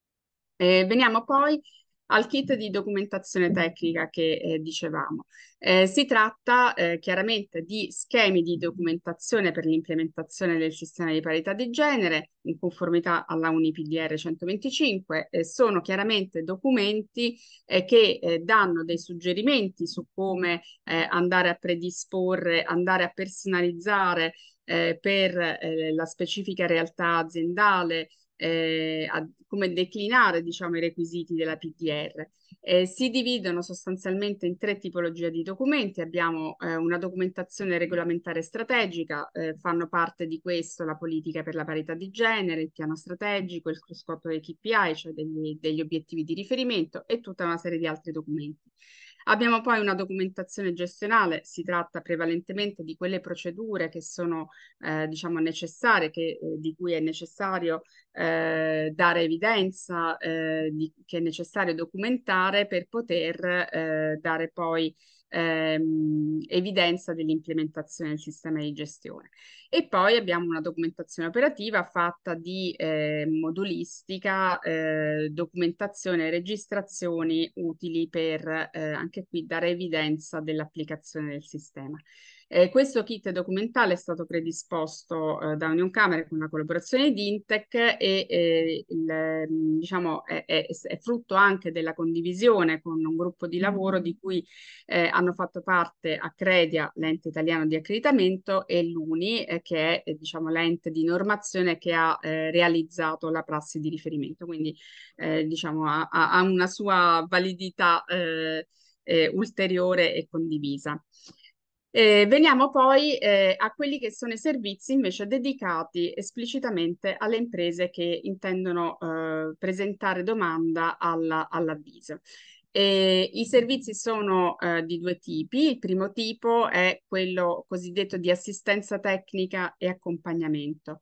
Eh, veniamo poi al kit di documentazione tecnica che eh, dicevamo. Eh, si tratta eh, chiaramente di schemi di documentazione per l'implementazione del sistema di parità di genere in conformità alla U N I P D R centoventicinque. Eh, sono chiaramente documenti eh, che eh, danno dei suggerimenti su come eh, andare a predisporre, andare a personalizzare eh, per eh, la specifica realtà aziendale, Eh, a, come declinare, diciamo, i requisiti della P D R. Eh, si dividono sostanzialmente in tre tipologie di documenti. Abbiamo eh, una documentazione regolamentare strategica, eh, fanno parte di questo la politica per la parità di genere, il piano strategico, il cruscotto dei K P I, cioè degli, degli obiettivi di riferimento, e tutta una serie di altri documenti. Abbiamo poi una documentazione gestionale, si tratta prevalentemente di quelle procedure che sono eh, diciamo necessarie, che, eh, di cui è necessario eh, dare evidenza, eh, di, che è necessario documentare per poter eh, dare poi ehm, evidenza dell'implementazione del sistema di gestione. E poi abbiamo una documentazione operativa fatta di eh, modulistica, eh, documentazione e registrazioni utili per eh, anche qui dare evidenza dell'applicazione del sistema. Eh, questo kit documentale è stato predisposto eh, da Unioncamere con la collaborazione di Intec e eh, il, diciamo, è, è, è frutto anche della condivisione con un gruppo di lavoro di cui eh, hanno fatto parte Accredia, l'ente italiano di accreditamento, e l'U N I, eh, che è eh, diciamo, l'ente di normazione che ha eh, realizzato la prassi di riferimento, quindi eh, diciamo, ha, ha una sua validità eh, eh, ulteriore e condivisa. Eh, veniamo poi eh, a quelli che sono i servizi invece dedicati esplicitamente alle imprese che intendono eh, presentare domanda alla, all'avviso. E i servizi sono eh, di due tipi. Il primo tipo è quello cosiddetto di assistenza tecnica e accompagnamento.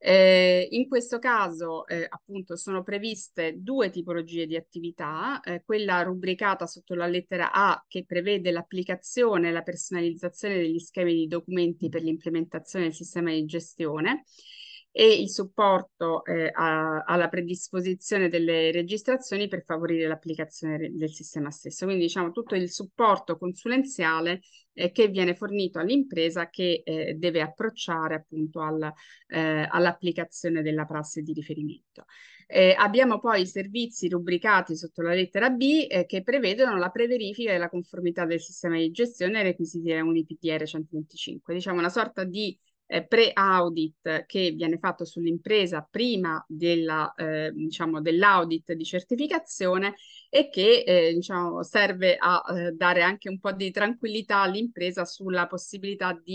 Eh, in questo caso, eh, appunto, sono previste due tipologie di attività, eh, quella rubricata sotto la lettera A, che prevede l'applicazione e la personalizzazione degli schemi di documenti per l'implementazione del sistema di gestione, e il supporto eh, a, alla predisposizione delle registrazioni per favorire l'applicazione del sistema stesso. Quindi diciamo tutto il supporto consulenziale eh, che viene fornito all'impresa che eh, deve approcciare appunto al, eh, all'applicazione della prassi di riferimento. Eh, abbiamo poi i servizi rubricati sotto la lettera B eh, che prevedono la preverifica della conformità del sistema di gestione ai requisiti della U N I P D R centoventicinque, diciamo una sorta di Eh, pre-audit che viene fatto sull'impresa prima della, eh, diciamo, dell'audit di certificazione, e che eh, diciamo, serve a eh, dare anche un po' di tranquillità all'impresa sulla possibilità di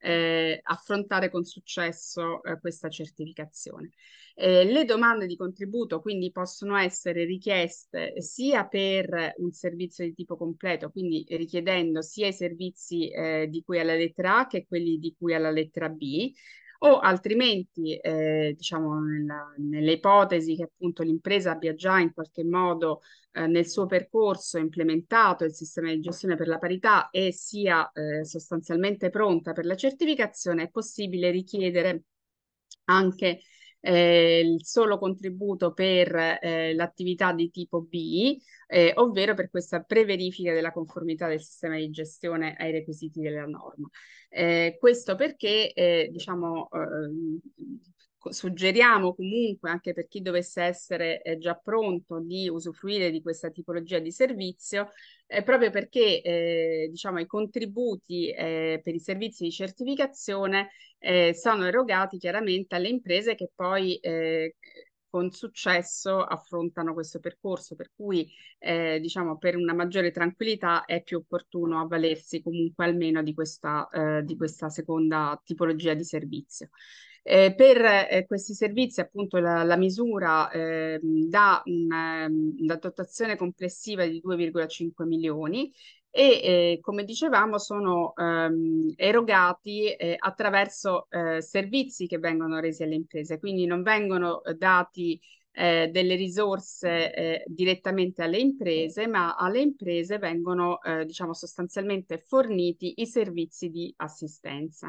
eh, affrontare con successo eh, questa certificazione. Eh, le domande di contributo quindi possono essere richieste sia per un servizio di tipo completo, quindi richiedendo sia i servizi eh, di cui alla lettera A che quelli di cui alla lettera B, o altrimenti, eh, diciamo, nella, nelle ipotesi che appunto l'impresa abbia già in qualche modo eh, nel suo percorso implementato il sistema di gestione per la parità e sia eh, sostanzialmente pronta per la certificazione, è possibile richiedere anche eh, il solo contributo per eh, l'attività di tipo B, eh, ovvero per questa preverifica della conformità del sistema di gestione ai requisiti della norma. Eh, questo perché, eh, diciamo, eh, suggeriamo comunque, anche per chi dovesse essere eh, già pronto di usufruire di questa tipologia di servizio, eh, proprio perché eh, diciamo, i contributi eh, per i servizi di certificazione eh, sono erogati chiaramente alle imprese che poi eh, con successo affrontano questo percorso, per cui eh, diciamo, per una maggiore tranquillità è più opportuno avvalersi comunque almeno di questa, eh, di questa seconda tipologia di servizio. Eh, per eh, questi servizi, appunto, la, la misura eh, dà una, una dotazione complessiva di due virgola cinque milioni e, eh, come dicevamo, sono ehm, erogati eh, attraverso eh, servizi che vengono resi alle imprese, quindi non vengono eh, dati eh, delle risorse eh, direttamente alle imprese, ma alle imprese vengono, eh, diciamo, sostanzialmente forniti i servizi di assistenza.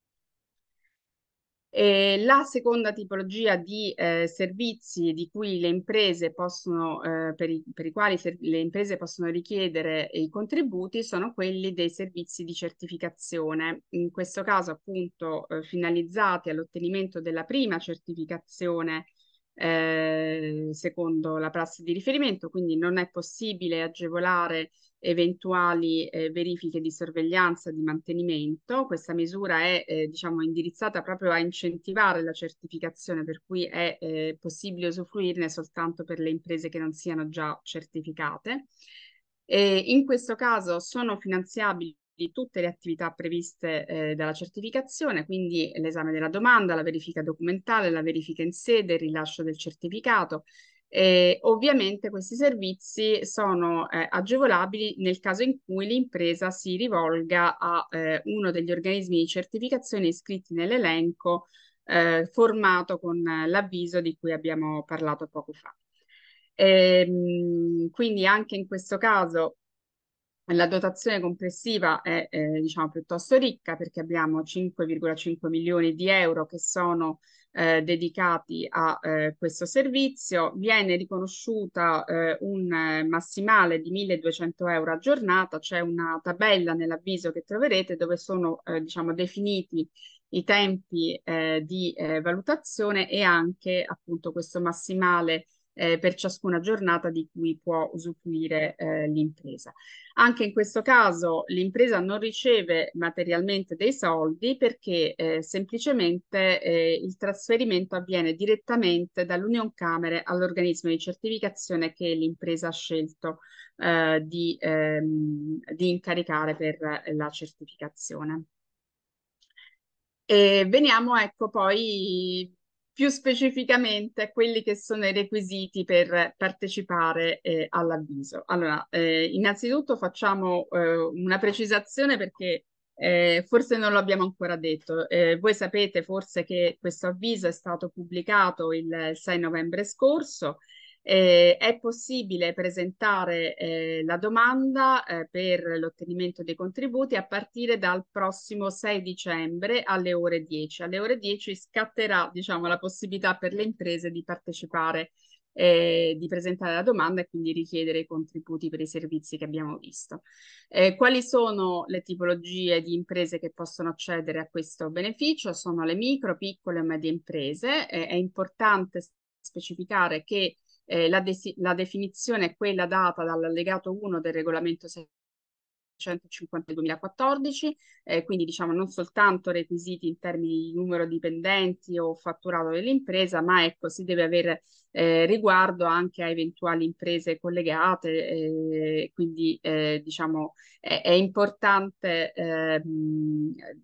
E la seconda tipologia di eh, servizi di cui le imprese possono, eh, per, i, per i quali le imprese possono richiedere i contributi sono quelli dei servizi di certificazione. In questo caso, appunto, eh, finalizzati all'ottenimento della prima certificazione eh, secondo la prassi di riferimento, quindi non è possibile agevolare eventuali eh, verifiche di sorveglianza di mantenimento. Questa misura è eh, diciamo, indirizzata proprio a incentivare la certificazione, per cui è eh, possibile usufruirne soltanto per le imprese che non siano già certificate. E in questo caso sono finanziabili tutte le attività previste eh, dalla certificazione, quindi l'esame della domanda, la verifica documentale, la verifica in sede, il rilascio del certificato. Eh, ovviamente questi servizi sono eh, agevolabili nel caso in cui l'impresa si rivolga a eh, uno degli organismi di certificazione iscritti nell'elenco eh, formato con l'avviso di cui abbiamo parlato poco fa. Ehm, quindi anche in questo caso la dotazione complessiva è eh, diciamo, piuttosto ricca, perché abbiamo cinque virgola cinque milioni di euro che sono eh, dedicati a eh, questo servizio. Viene riconosciuta eh, un eh, massimale di milleduecento euro a giornata. C'è una tabella nell'avviso che troverete dove sono eh, diciamo, definiti i tempi eh, di eh, valutazione e anche appunto questo massimale eh, per ciascuna giornata di cui può usufruire eh, l'impresa. Anche in questo caso l'impresa non riceve materialmente dei soldi perché eh, semplicemente eh, il trasferimento avviene direttamente dall'Unioncamere all'organismo di certificazione che l'impresa ha scelto eh, di, ehm, di incaricare per la certificazione. E veniamo, ecco, poi più specificamente a quelli che sono i requisiti per partecipare eh, all'avviso. Allora, eh, innanzitutto facciamo eh, una precisazione perché eh, forse non lo abbiamo ancora detto. Eh, voi sapete forse che questo avviso è stato pubblicato il sei novembre scorso. Eh, è possibile presentare eh, la domanda eh, per l'ottenimento dei contributi a partire dal prossimo sei dicembre alle ore dieci. Alle ore dieci scatterà, diciamo, la possibilità per le imprese di partecipare, eh, di presentare la domanda e quindi richiedere i contributi per i servizi che abbiamo visto. Eh, quali sono le tipologie di imprese che possono accedere a questo beneficio? Sono le micro, piccole e medie imprese. Eh, è importante specificare che Eh, la, la definizione è quella data dall'allegato uno del regolamento seicentocinquanta del duemilaquattordici, eh, quindi diciamo non soltanto requisiti in termini di numero di dipendenti o fatturato dell'impresa, ma ecco si deve avere eh, riguardo anche a eventuali imprese collegate, eh, quindi eh, diciamo è, è importante eh,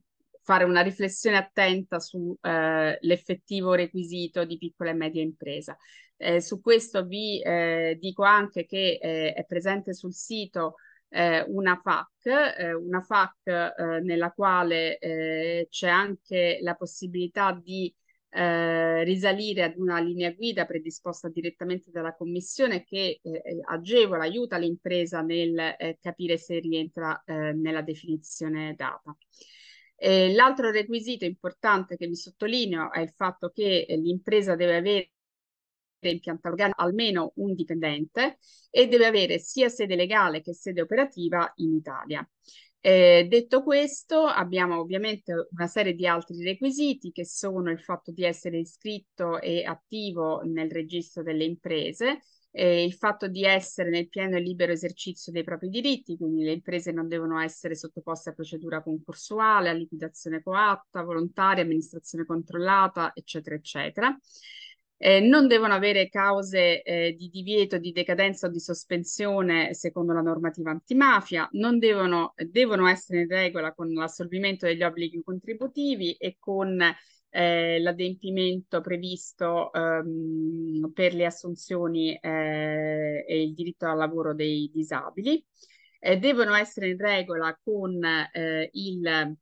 fare una riflessione attenta sull'effettivo eh, requisito di piccola e media impresa. Eh, su questo vi eh, dico anche che eh, è presente sul sito eh, una F A Q, eh, una F A Q eh, nella quale eh, c'è anche la possibilità di eh, risalire ad una linea guida predisposta direttamente dalla Commissione che eh, agevola, aiuta l'impresa nel eh, capire se rientra eh, nella definizione data. Eh, l'altro requisito importante che vi sottolineo è il fatto che eh, l'impresa deve avere in pianta organica almeno un dipendente e deve avere sia sede legale che sede operativa in Italia. Eh, detto questo, abbiamo ovviamente una serie di altri requisiti che sono il fatto di essere iscritto e attivo nel registro delle imprese, eh, il fatto di essere nel pieno e libero esercizio dei propri diritti, quindi le imprese non devono essere sottoposte a procedura concorsuale, a liquidazione coatta, volontaria, amministrazione controllata, eccetera, eccetera. Eh, non devono avere cause eh, di divieto, di decadenza o di sospensione secondo la normativa antimafia, non devono, devono essere in regola con l'assolvimento degli obblighi contributivi e con eh, l'adempimento previsto ehm, per le assunzioni eh, e il diritto al lavoro dei disabili. Eh, devono essere in regola con eh, il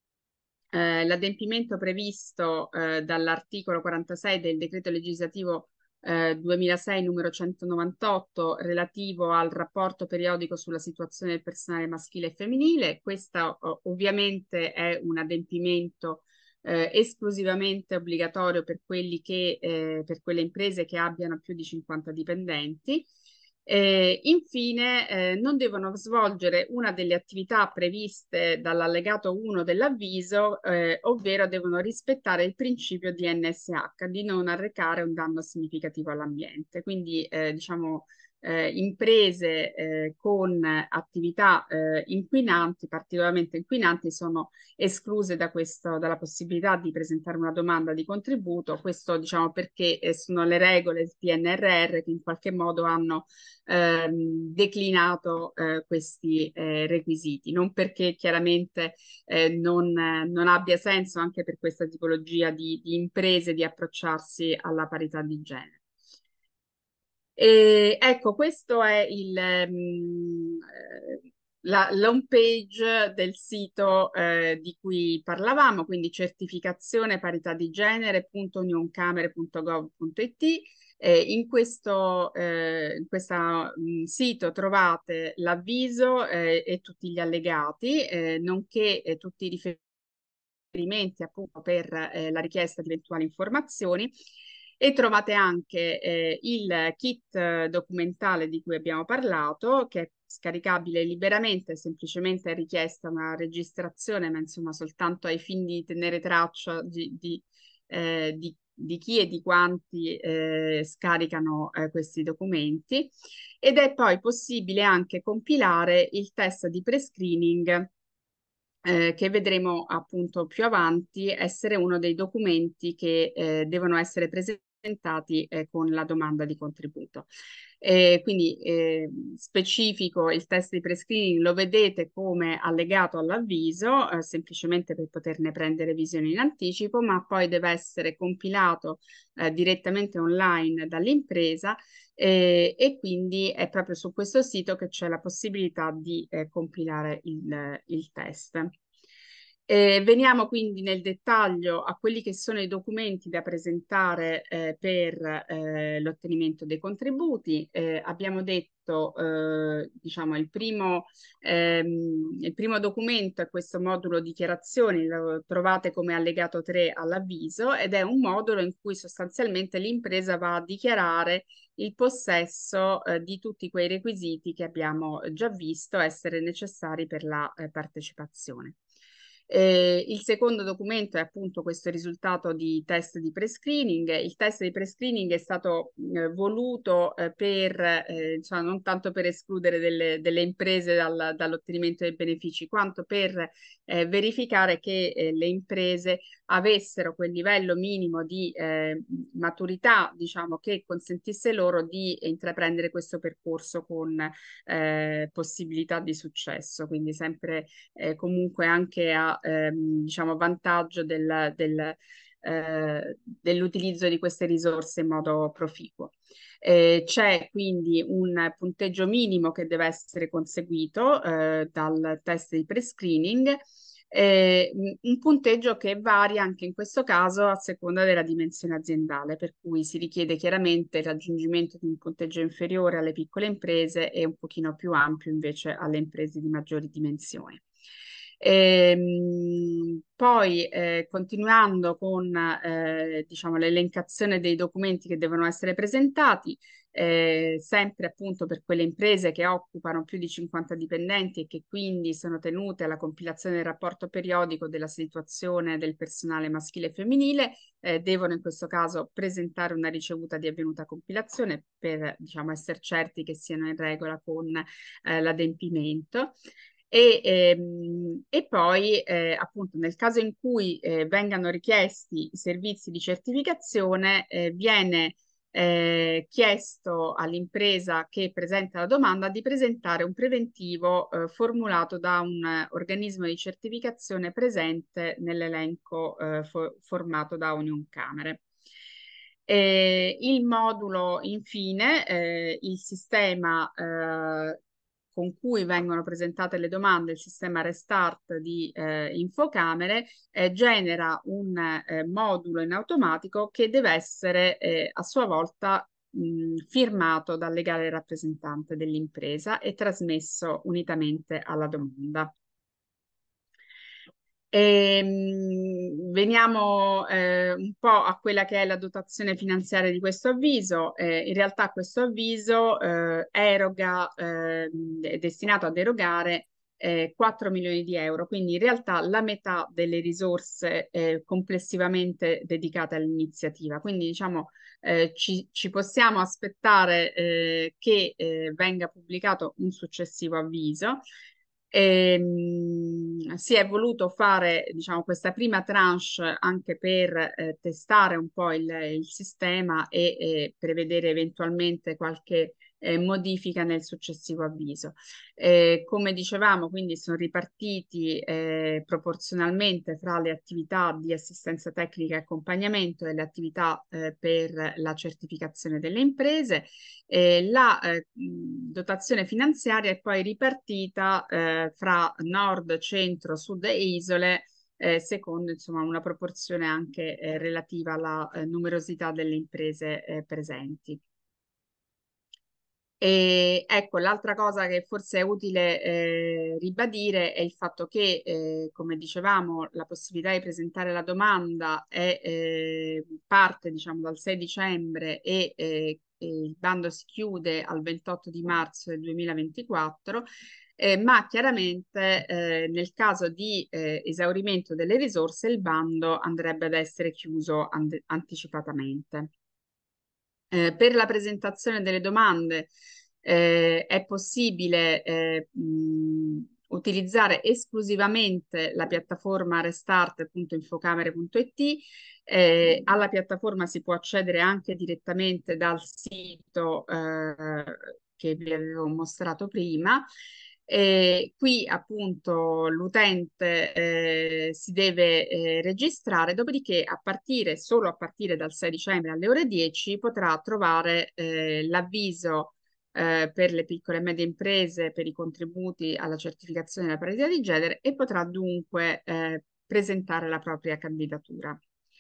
eh, l'adempimento previsto eh, dall'articolo quarantasei del decreto legislativo eh, duemilasei numero centonovantotto relativo al rapporto periodico sulla situazione del personale maschile e femminile. Questo ovviamente è un adempimento eh, esclusivamente obbligatorio per quelli che, eh, per quelle imprese che abbiano più di cinquanta dipendenti. Eh, infine, eh, non devono svolgere una delle attività previste dall'allegato uno dell'avviso, eh, ovvero devono rispettare il principio di N S H, di non arrecare un danno significativo all'ambiente. Quindi, eh, diciamo, eh, imprese eh, con attività eh, inquinanti, particolarmente inquinanti, sono escluse da questo, dalla possibilità di presentare una domanda di contributo. Questo, diciamo, perché eh, sono le regole del P N R R che in qualche modo hanno Ehm, declinato eh, questi eh, requisiti, non perché chiaramente eh, non, eh, non abbia senso anche per questa tipologia di, di imprese di approcciarsi alla parità di genere. E, ecco, questo è il, um, la home page del sito eh, di cui parlavamo, quindi certificazione parità di genere punto unioncamere punto gov punto it. Eh, in questo, eh, in questo mh, sito trovate l'avviso eh, e tutti gli allegati, eh, nonché eh, tutti i riferimenti appunto per eh, la richiesta di eventuali informazioni. E trovate anche eh, il kit documentale di cui abbiamo parlato, che è scaricabile liberamente, semplicemente è richiesta una registrazione, ma insomma soltanto ai fini di tenere traccia di, di, eh, di, di chi e di quanti eh, scaricano eh, questi documenti. Ed è poi possibile anche compilare il test di pre-screening Eh, che vedremo appunto più avanti essere uno dei documenti che eh, devono essere presentati eh, con la domanda di contributo. Eh, quindi eh, specifico il test di pre-screening lo vedete come allegato all'avviso, eh, semplicemente per poterne prendere visione in anticipo, ma poi deve essere compilato eh, direttamente online dall'impresa eh, e quindi è proprio su questo sito che c'è la possibilità di eh, compilare il, il test. Eh, veniamo quindi nel dettaglio a quelli che sono i documenti da presentare eh, per eh, l'ottenimento dei contributi. Eh, abbiamo detto, eh, diciamo, il primo, ehm, il primo documento è questo modulo dichiarazioni, lo trovate come allegato tre all'avviso ed è un modulo in cui sostanzialmente l'impresa va a dichiarare il possesso eh, di tutti quei requisiti che abbiamo già visto essere necessari per la eh, partecipazione. Eh, il secondo documento è appunto questo risultato di test di pre-screening. Il test di pre-screening è stato eh, voluto eh, per, eh, insomma, non tanto per escludere delle, delle imprese dal, dall'ottenimento dei benefici, quanto per eh, verificare che eh, le imprese avessero quel livello minimo di eh, maturità, diciamo, che consentisse loro di intraprendere questo percorso con eh, possibilità di successo, quindi sempre eh, comunque anche a a ehm, diciamo, vantaggio del, del, eh, dell'utilizzo di queste risorse in modo proficuo. Eh, c'è quindi un punteggio minimo che deve essere conseguito eh, dal test di pre-screening, eh, un punteggio che varia anche in questo caso a seconda della dimensione aziendale, per cui si richiede chiaramente il raggiungimento di un punteggio inferiore alle piccole imprese e un pochino più ampio invece alle imprese di maggiori dimensioni. Ehm, poi eh, continuando con eh, diciamo, l'elencazione dei documenti che devono essere presentati, eh, sempre appunto per quelle imprese che occupano più di cinquanta dipendenti e che quindi sono tenute alla compilazione del rapporto periodico della situazione del personale maschile e femminile, eh, devono in questo caso presentare una ricevuta di avvenuta compilazione per, diciamo, essere certi che siano in regola con eh, l'adempimento. E, ehm, e poi eh, appunto nel caso in cui eh, vengano richiesti i servizi di certificazione eh, viene eh, chiesto all'impresa che presenta la domanda di presentare un preventivo eh, formulato da un eh, organismo di certificazione presente nell'elenco eh, fo formato da Unioncamere. Eh, il modulo, infine, eh, il sistema eh, con cui vengono presentate le domande, il sistema Restart di eh, Infocamere, eh, genera un eh, modulo in automatico che deve essere eh, a sua volta mh, firmato dal legale rappresentante dell'impresa e trasmesso unitamente alla domanda. E, mh, veniamo eh, un po' a quella che è la dotazione finanziaria di questo avviso. Eh, in realtà questo avviso eh, eroga, eh, è destinato ad erogare eh, quattro milioni di euro, quindi in realtà la metà delle risorse eh, complessivamente dedicate all'iniziativa. Quindi diciamo eh, ci, ci possiamo aspettare eh, che eh, venga pubblicato un successivo avviso. Ehm, si è voluto fare, diciamo, questa prima tranche anche per eh, testare un po' il, il sistema e, e prevedere eventualmente qualche eh, modifica nel successivo avviso. Eh, come dicevamo, quindi sono ripartiti eh, proporzionalmente fra le attività di assistenza tecnica e accompagnamento e le attività eh, per la certificazione delle imprese. Eh, la eh, dotazione finanziaria è poi ripartita eh, fra nord, centro, sud e isole, eh, secondo insomma una proporzione anche eh, relativa alla eh, numerosità delle imprese eh, presenti. E ecco, l'altra cosa che forse è utile eh, ribadire è il fatto che, eh, come dicevamo, la possibilità di presentare la domanda è eh, parte, diciamo, dal sei dicembre e, eh, e il bando si chiude al ventotto di marzo del duemilaventiquattro, eh, ma chiaramente eh, nel caso di eh, esaurimento delle risorse il bando andrebbe ad essere chiuso anticipatamente. Eh, per la presentazione delle domande eh, è possibile eh, mh, utilizzare esclusivamente la piattaforma restart punto infocamere punto it. Eh, alla piattaforma si può accedere anche direttamente dal sito eh, che vi avevo mostrato prima. E qui appunto l'utente eh, si deve eh, registrare, dopodiché a partire, solo a partire dal sei dicembre alle ore dieci potrà trovare eh, l'avviso eh, per le piccole e medie imprese per i contributi alla certificazione della parità di genere e potrà dunque eh, presentare la propria candidatura.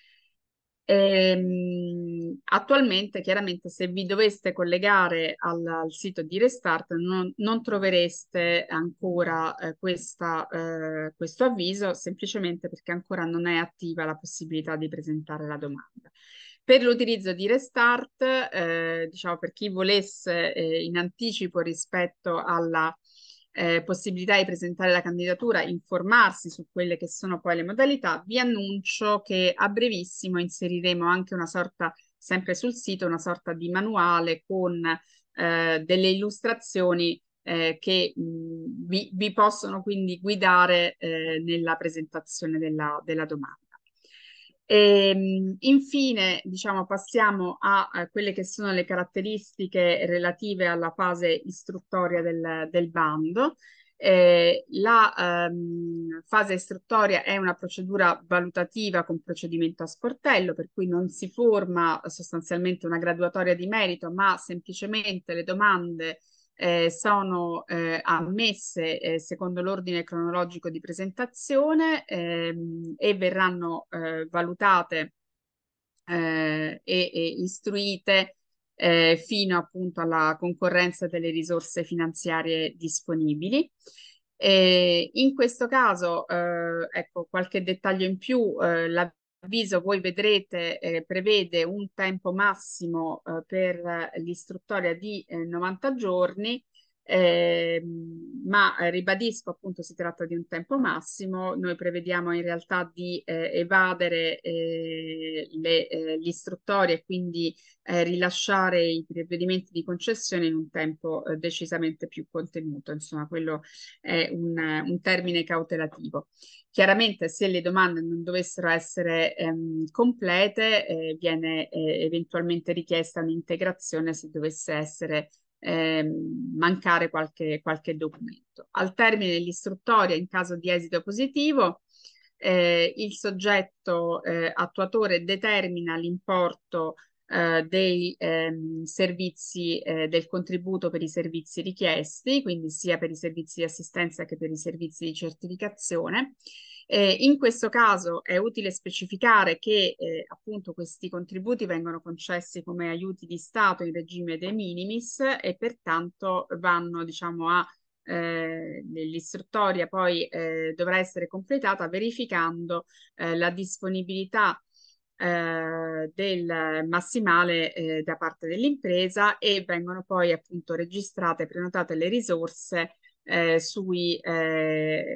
Ehm, attualmente, chiaramente, se vi doveste collegare al, al sito di Restart, non, non trovereste ancora eh, questa, eh, questo avviso, semplicemente perché ancora non è attiva la possibilità di presentare la domanda. Per l'utilizzo di Restart, eh, diciamo per chi volesse eh, in anticipo rispetto alla eh, possibilità di presentare la candidatura, informarsi su quelle che sono poi le modalità, vi annuncio che a brevissimo inseriremo anche una sorta, sempre sul sito, una sorta di manuale con eh, delle illustrazioni eh, che mh, vi, vi possono quindi guidare eh, nella presentazione della, della domanda. E, infine, diciamo, passiamo a, a quelle che sono le caratteristiche relative alla fase istruttoria del, del bando. Eh, la ehm, fase istruttoria è una procedura valutativa con procedimento a sportello, per cui non si forma sostanzialmente una graduatoria di merito, ma semplicemente le domande eh, sono eh, ammesse eh, secondo l'ordine cronologico di presentazione ehm, e verranno eh, valutate eh, e, e istruite eh, fino appunto alla concorrenza delle risorse finanziarie disponibili. E in questo caso, eh, ecco, qualche dettaglio in più, eh, l'avviso voi vedrete eh, prevede un tempo massimo eh, per l'istruttoria di eh, novanta giorni. Eh, ma eh, ribadisco appunto si tratta di un tempo massimo, noi prevediamo in realtà di eh, evadere eh, le, eh, l'istruttoria e quindi eh, rilasciare i provvedimenti di concessione in un tempo eh, decisamente più contenuto, insomma quello è un, un termine cautelativo. Chiaramente se le domande non dovessero essere ehm, complete eh, viene eh, eventualmente richiesta un'integrazione se dovesse essere ehm, mancare qualche, qualche documento. Al termine dell'istruttoria, in caso di esito positivo, eh, il soggetto eh, attuatore determina l'importo eh, dei ehm, servizi, eh, del contributo per i servizi richiesti, quindi sia per i servizi di assistenza che per i servizi di certificazione. Eh, in questo caso è utile specificare che eh, appunto questi contributi vengono concessi come aiuti di Stato in regime de minimis e pertanto vanno, diciamo, a eh, l'istruttoria poi eh, dovrà essere completata verificando eh, la disponibilità eh, del massimale eh, da parte dell'impresa e vengono poi appunto registrate e prenotate le risorse eh, sui eh,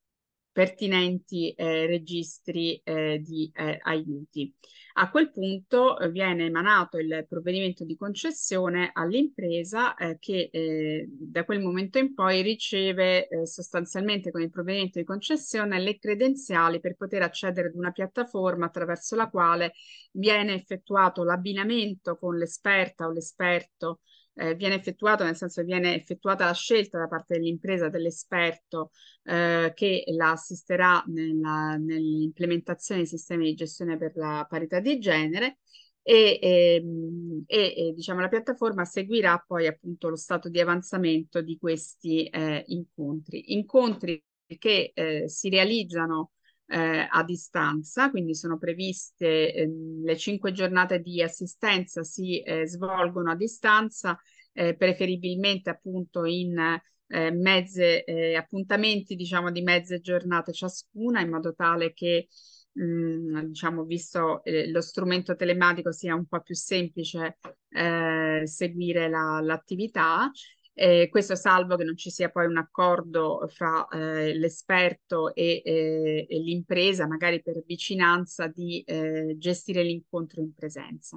pertinenti eh, registri eh, di eh, aiuti. A quel punto eh, viene emanato il provvedimento di concessione all'impresa eh, che eh, da quel momento in poi riceve eh, sostanzialmente con il provvedimento di concessione le credenziali per poter accedere ad una piattaforma attraverso la quale viene effettuato l'abbinamento con l'esperta o l'esperto eh, viene effettuato, nel senso che viene effettuata la scelta da parte dell'impresa dell'esperto eh, che la assisterà nella, nell'implementazione dei sistemi di gestione per la parità di genere e, ehm, e, e diciamo, la piattaforma seguirà poi appunto lo stato di avanzamento di questi eh, incontri. Incontri che eh, si realizzano eh, a distanza, quindi sono previste eh, le cinque giornate di assistenza si eh, svolgono a distanza, eh, preferibilmente appunto in eh, mezze eh, appuntamenti, diciamo, di mezze giornate ciascuna, in modo tale che mh, diciamo, visto eh, lo strumento telematico sia un po' più semplice eh, seguire la, l'attività. Eh, questo salvo che non ci sia poi un accordo fra eh, l'esperto e, eh, e l'impresa, magari per vicinanza, di eh, gestire l'incontro in presenza.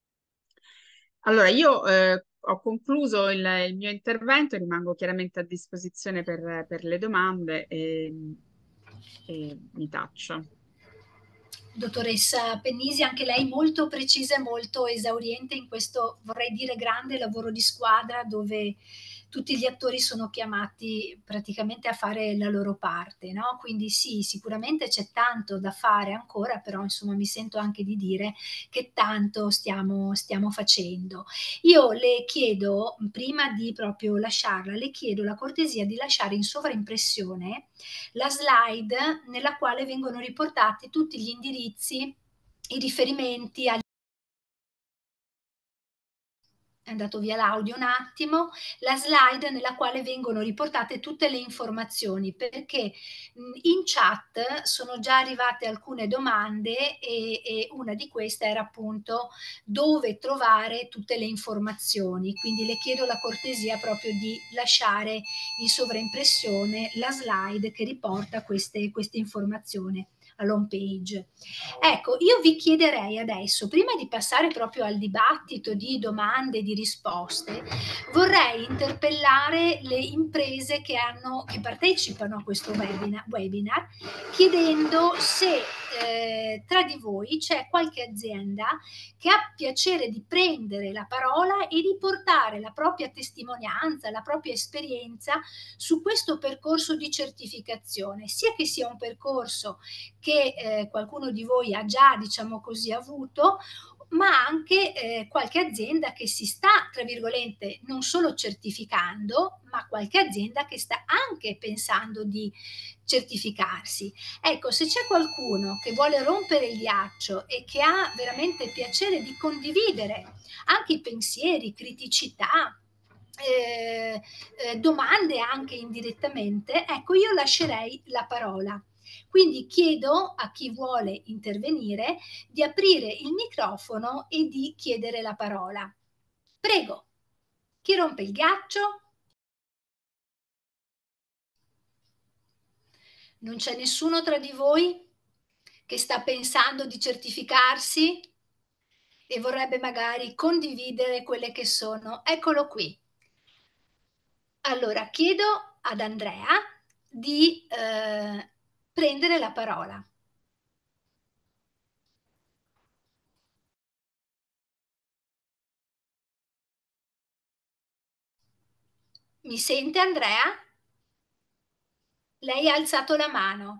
Allora, io eh, ho concluso il, il mio intervento e rimango chiaramente a disposizione per, per le domande e, e mi taccio. Dottoressa Pennisi, anche lei molto precisa e molto esauriente in questo, vorrei dire, grande lavoro di squadra dove tutti gli attori sono chiamati praticamente a fare la loro parte, no? Quindi sì, sicuramente c'è tanto da fare ancora, però insomma mi sento anche di dire che tanto stiamo, stiamo facendo. Io le chiedo, prima di proprio lasciarla, le chiedo la cortesia di lasciare in sovraimpressione la slide nella quale vengono riportati tutti gli indirizzi, i riferimenti agli... È andato via l'audio un attimo, la slide nella quale vengono riportate tutte le informazioni, perché in chat sono già arrivate alcune domande e, e una di queste era appunto dove trovare tutte le informazioni, quindi le chiedo la cortesia proprio di lasciare in sovraimpressione la slide che riporta queste, queste informazioni all'home page. Ecco, io vi chiederei adesso, prima di passare proprio al dibattito di domande e di risposte, vorrei interpellare le imprese che, hanno, che partecipano a questo webinar, webinar chiedendo se eh, tra di voi c'è qualche azienda che ha piacere di prendere la parola e di portare la propria testimonianza, la propria esperienza su questo percorso di certificazione, sia che sia un percorso che eh, qualcuno di voi ha già, diciamo così, avuto, ma anche eh, qualche azienda che si sta, tra virgolette, non solo certificando, ma qualche azienda che sta anche pensando di certificarsi. Ecco, se c'è qualcuno che vuole rompere il ghiaccio e che ha veramente piacere di condividere anche i pensieri, criticità, eh, eh, domande anche indirettamente, ecco, io lascerei la parola. Quindi chiedo a chi vuole intervenire di aprire il microfono e di chiedere la parola. Prego, chi rompe il ghiaccio? Non c'è nessuno tra di voi che sta pensando di certificarsi e vorrebbe magari condividere quelle che sono. Eccolo qui. Allora chiedo ad Andrea di eh, prendere la parola. Mi sente Andrea? Lei ha alzato la mano.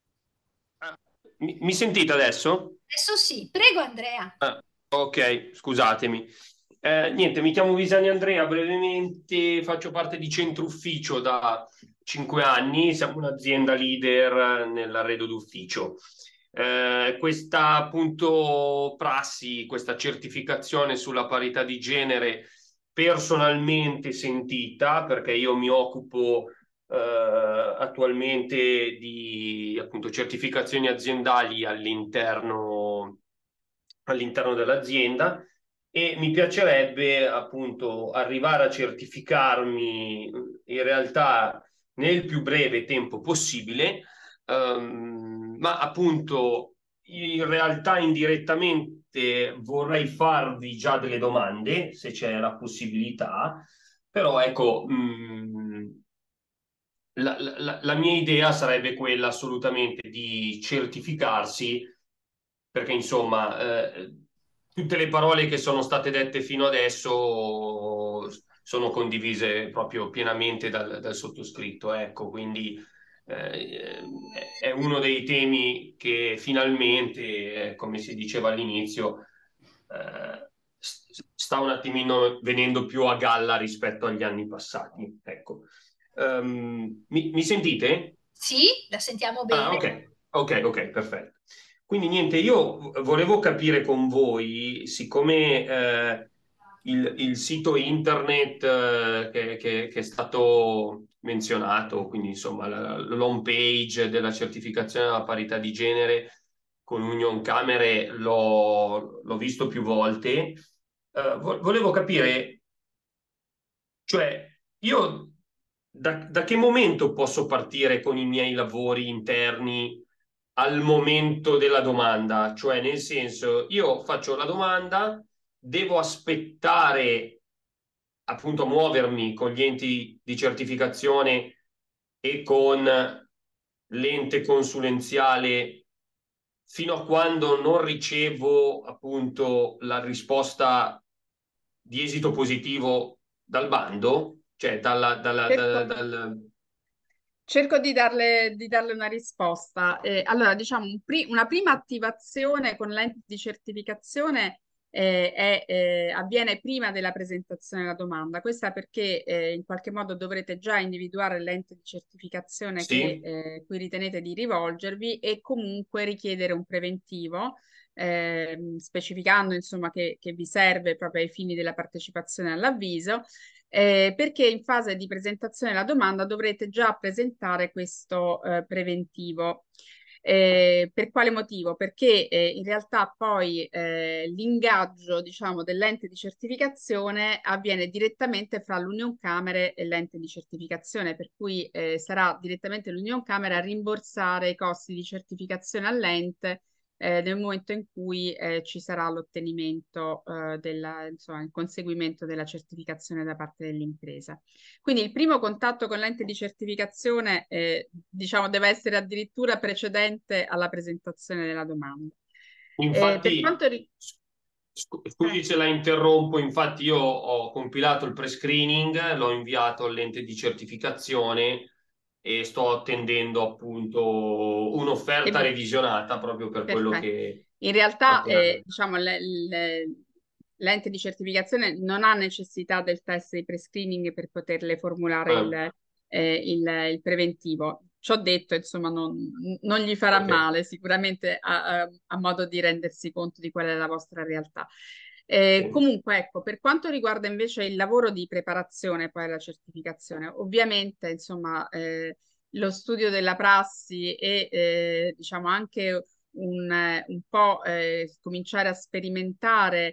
Mi, mi sentite adesso? Adesso sì, prego Andrea. Ah, ok, scusatemi. Eh, niente, mi chiamo Visani Andrea, brevemente faccio parte di Centro Ufficio da cinque anni, siamo un'azienda leader nell'arredo d'ufficio. Eh, questa appunto prassi, questa certificazione sulla parità di genere personalmente sentita, perché io mi occupo eh, attualmente di appunto certificazioni aziendali all'interno all'interno dell'azienda e mi piacerebbe appunto arrivare a certificarmi in realtà nel più breve tempo possibile, um, ma appunto in realtà indirettamente vorrei farvi già delle domande se c'è la possibilità, però ecco, mh, la, la, la mia idea sarebbe quella assolutamente di certificarsi perché insomma eh, tutte le parole che sono state dette fino adesso sono condivise proprio pienamente dal, dal sottoscritto, ecco, quindi eh, è uno dei temi che finalmente, eh, come si diceva all'inizio, eh, sta un attimino venendo più a galla rispetto agli anni passati, ecco. Um, mi, mi sentite? Sì, la sentiamo bene. Ah, ok, ok, ok, perfetto. Quindi niente, io volevo capire con voi, siccome eh, il, il sito internet eh, che, che- che è stato menzionato, quindi insomma la- l'home page della certificazione della parità di genere con Union Camere l'ho l'ho visto più volte, eh, vo- volevo capire, cioè io da, da che momento posso partire con i miei lavori interni al momento della domanda? Cioè, nel senso, io faccio la domanda, devo aspettare appunto a muovermi con gli enti di certificazione e con l'ente consulenziale fino a quando non ricevo appunto la risposta di esito positivo dal bando, cioè dalla, dalla, dalla, Cerco, dal... cerco di darle, di darle una risposta. Eh, allora, diciamo, un pri- una prima attivazione con l'ente di certificazione eh, è, eh, avviene prima della presentazione della domanda. Questa perché eh, in qualche modo dovrete già individuare l'ente di certificazione che, Sì? eh, cui ritenete di rivolgervi e comunque richiedere un preventivo. ehm, specificando insomma che, che vi serve proprio ai fini della partecipazione all'avviso eh, perché in fase di presentazione della domanda dovrete già presentare questo eh, preventivo. Eh, per quale motivo? Perché eh, in realtà poi eh, l'ingaggio, diciamo, dell'ente di certificazione avviene direttamente fra l'Union Camere e l'ente di certificazione, per cui eh, sarà direttamente l'Union Camere a rimborsare i costi di certificazione all'ente eh, nel momento in cui eh, ci sarà l'ottenimento eh, della, insomma, il conseguimento della certificazione da parte dell'impresa. Quindi il primo contatto con l'ente di certificazione, eh, diciamo, deve essere addirittura precedente alla presentazione della domanda. Eh, per Infatti, quanto ri- scu- scusi se la interrompo, infatti io ho compilato il pre-screening, l'ho inviato all'ente di certificazione e sto attendendo appunto un'offerta eh, revisionata proprio per quello Perfetto. che In ho realtà, appena eh, detto. diciamo, le- le- l'ente di certificazione non ha necessità del test di pre-screening per poterle formulare Ah, il, eh, il- il preventivo. Ciò detto, insomma, non, non gli farà ok. male, sicuramente ha, ha- ha modo di rendersi conto di qual è la vostra realtà. Eh, Sì. comunque, ecco, per quanto riguarda invece il lavoro di preparazione poi alla certificazione, ovviamente, insomma, eh, lo studio della prassi e eh, diciamo anche un, eh, un po' eh, cominciare a sperimentare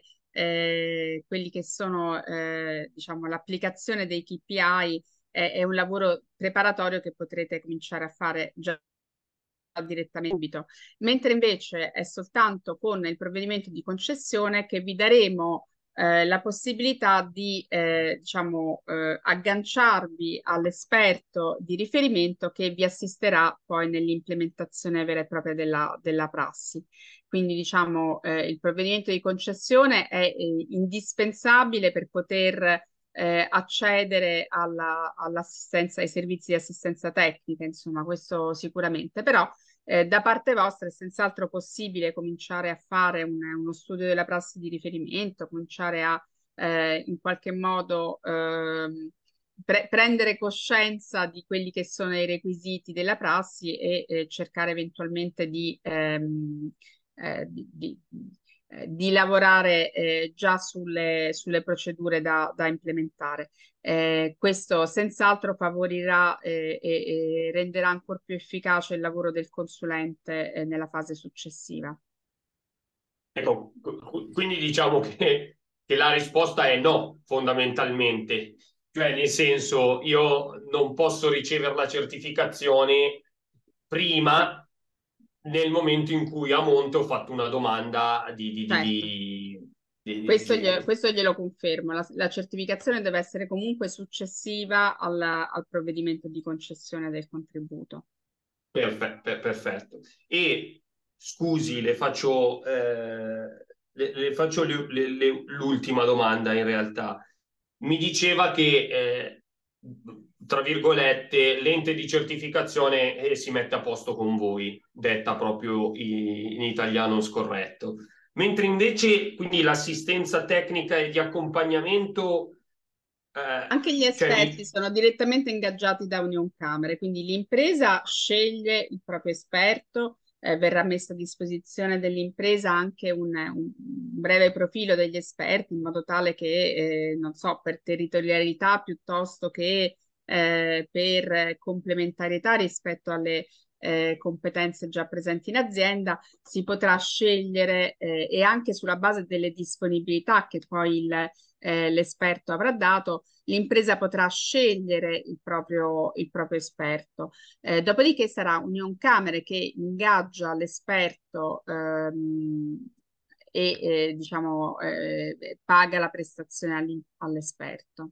eh, quelli che sono eh, diciamo l'applicazione dei K P I è, è un lavoro preparatorio che potrete cominciare a fare già direttamente subito, mentre invece è soltanto con il provvedimento di concessione che vi daremo eh, la possibilità di eh, diciamo, eh, agganciarvi all'esperto di riferimento che vi assisterà poi nell'implementazione vera e propria della, della prassi. Quindi diciamo eh, il provvedimento di concessione è eh, indispensabile per poter eh, accedere alla- all'assistenza, ai servizi di assistenza tecnica, insomma, questo sicuramente, però eh, da parte vostra è senz'altro possibile cominciare a fare un- uno studio della prassi di riferimento, cominciare a eh, in qualche modo ehm, pre- prendere coscienza di quelli che sono i requisiti della prassi e eh, cercare eventualmente di, ehm, eh, di, di- eh, di lavorare eh, già sulle, sulle procedure da, da implementare. Eh, questo senz'altro favorirà eh, e, e renderà ancora più efficace il lavoro del consulente eh, nella fase successiva. Ecco, qu- quindi diciamo che, che la risposta è no, fondamentalmente. Cioè, nel senso, io non posso ricevere la certificazione No, prima, nel momento in cui a monte ho fatto una domanda di, di, di, certo. di- di- di- Questo, glie- di- questo glielo confermo. La, la certificazione deve essere comunque successiva alla- al provvedimento di concessione del contributo. Perfe- per- perfetto. E scusi, le faccio, eh, le, le faccio le- le- le- l'ultima domanda in realtà. Mi diceva che, eh, tra virgolette, l'ente di certificazione eh, si mette a posto con voi, detta proprio i- in italiano scorretto. Mentre invece, quindi l'assistenza tecnica e di accompagnamento, Anche gli eh, cioè esperti mi... sono direttamente ingaggiati da Union Camere, quindi l'impresa sceglie il proprio esperto, eh, verrà messo a disposizione dell'impresa anche un, un breve profilo degli esperti in modo tale che, eh, non so, per territorialità piuttosto che eh, per complementarietà rispetto alle eh, competenze già presenti in azienda, si potrà scegliere eh, e anche sulla base delle disponibilità che poi il eh, l'esperto avrà dato, l'impresa potrà scegliere il proprio, il proprio esperto. Eh, dopodiché sarà Union Camere che ingaggia l'esperto ehm, e eh, diciamo eh, paga la prestazione all'in- all'esperto.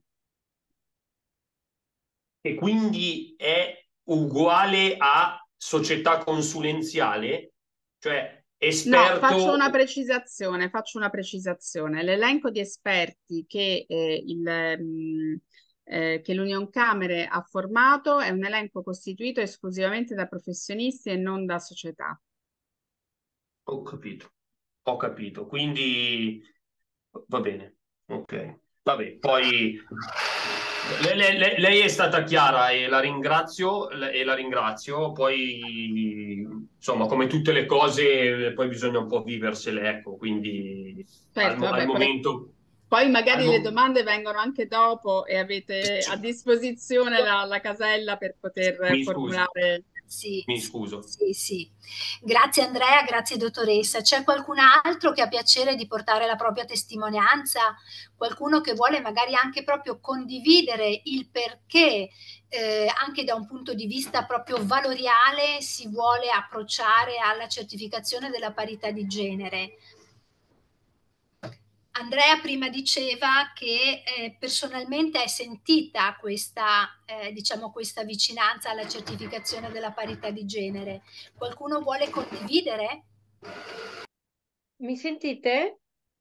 E quindi è uguale a società consulenziale, cioè No, faccio esperto. una precisazione, faccio una precisazione. L'elenco di esperti che, eh, il, mh, eh, che l'Union Camere ha formato è un elenco costituito esclusivamente da professionisti e non da società. Ho capito, ho capito. Quindi va bene, ok. Vabbè, poi lei, lei- lei- lei è stata chiara e la ringrazio, e la ringrazio. Poi, insomma, come tutte le cose, poi bisogna un po' viversele, ecco. Quindi al, Certo, mo- al vabbè, poi, momento... poi Al magari le mo- domande vengono anche dopo e avete a disposizione la, la casella per poter Mi scusi. formulare. Sì, Mi sì, scuso. sì, sì. Grazie Andrea, grazie dottoressa. C'è qualcun altro che ha piacere di portare la propria testimonianza? Qualcuno che vuole magari anche proprio condividere il perché, eh, anche da un punto di vista proprio valoriale, si vuole approcciare alla certificazione della parità di genere? Andrea prima diceva che eh, personalmente è sentita questa, eh, diciamo, questa vicinanza alla certificazione della parità di genere. Qualcuno vuole condividere? Mi sentite?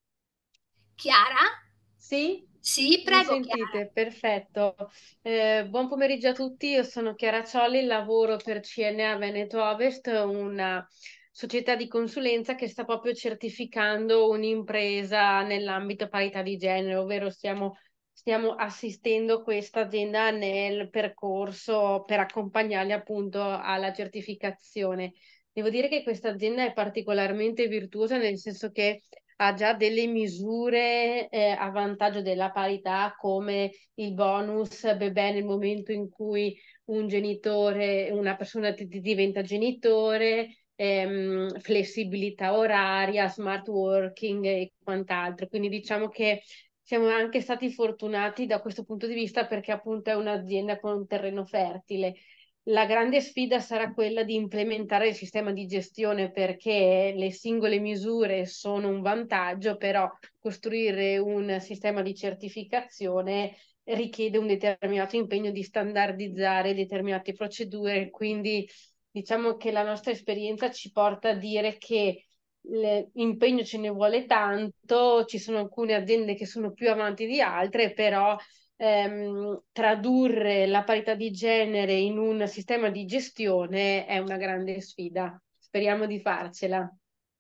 Chiara? Sì? Sì, Mi prego Chiara. sentite? Perfetto. Eh, buon pomeriggio a tutti, io sono Chiara Ciolli, lavoro per C N A Veneto Ovest, una società di consulenza che sta proprio certificando un'impresa nell'ambito parità di genere, ovvero stiamo, stiamo assistendo questa azienda nel percorso per accompagnarli appunto alla certificazione. Devo dire che questa azienda è particolarmente virtuosa nel senso che ha già delle misure eh, a vantaggio della parità, come il bonus bebè nel momento in cui un genitore, una persona di- diventa genitore, ehm, flessibilità oraria, smart working e quant'altro. Quindi diciamo che siamo anche stati fortunati da questo punto di vista perché appunto è un'azienda con un terreno fertile. La grande sfida sarà quella di implementare il sistema di gestione perché le singole misure sono un vantaggio, però costruire un sistema di certificazione richiede un determinato impegno di standardizzare determinate procedure, quindi diciamo che la nostra esperienza ci porta a dire che l'impegno ce ne vuole tanto, ci sono alcune aziende che sono più avanti di altre, però ehm, tradurre la parità di genere in un sistema di gestione è una grande sfida. Speriamo di farcela.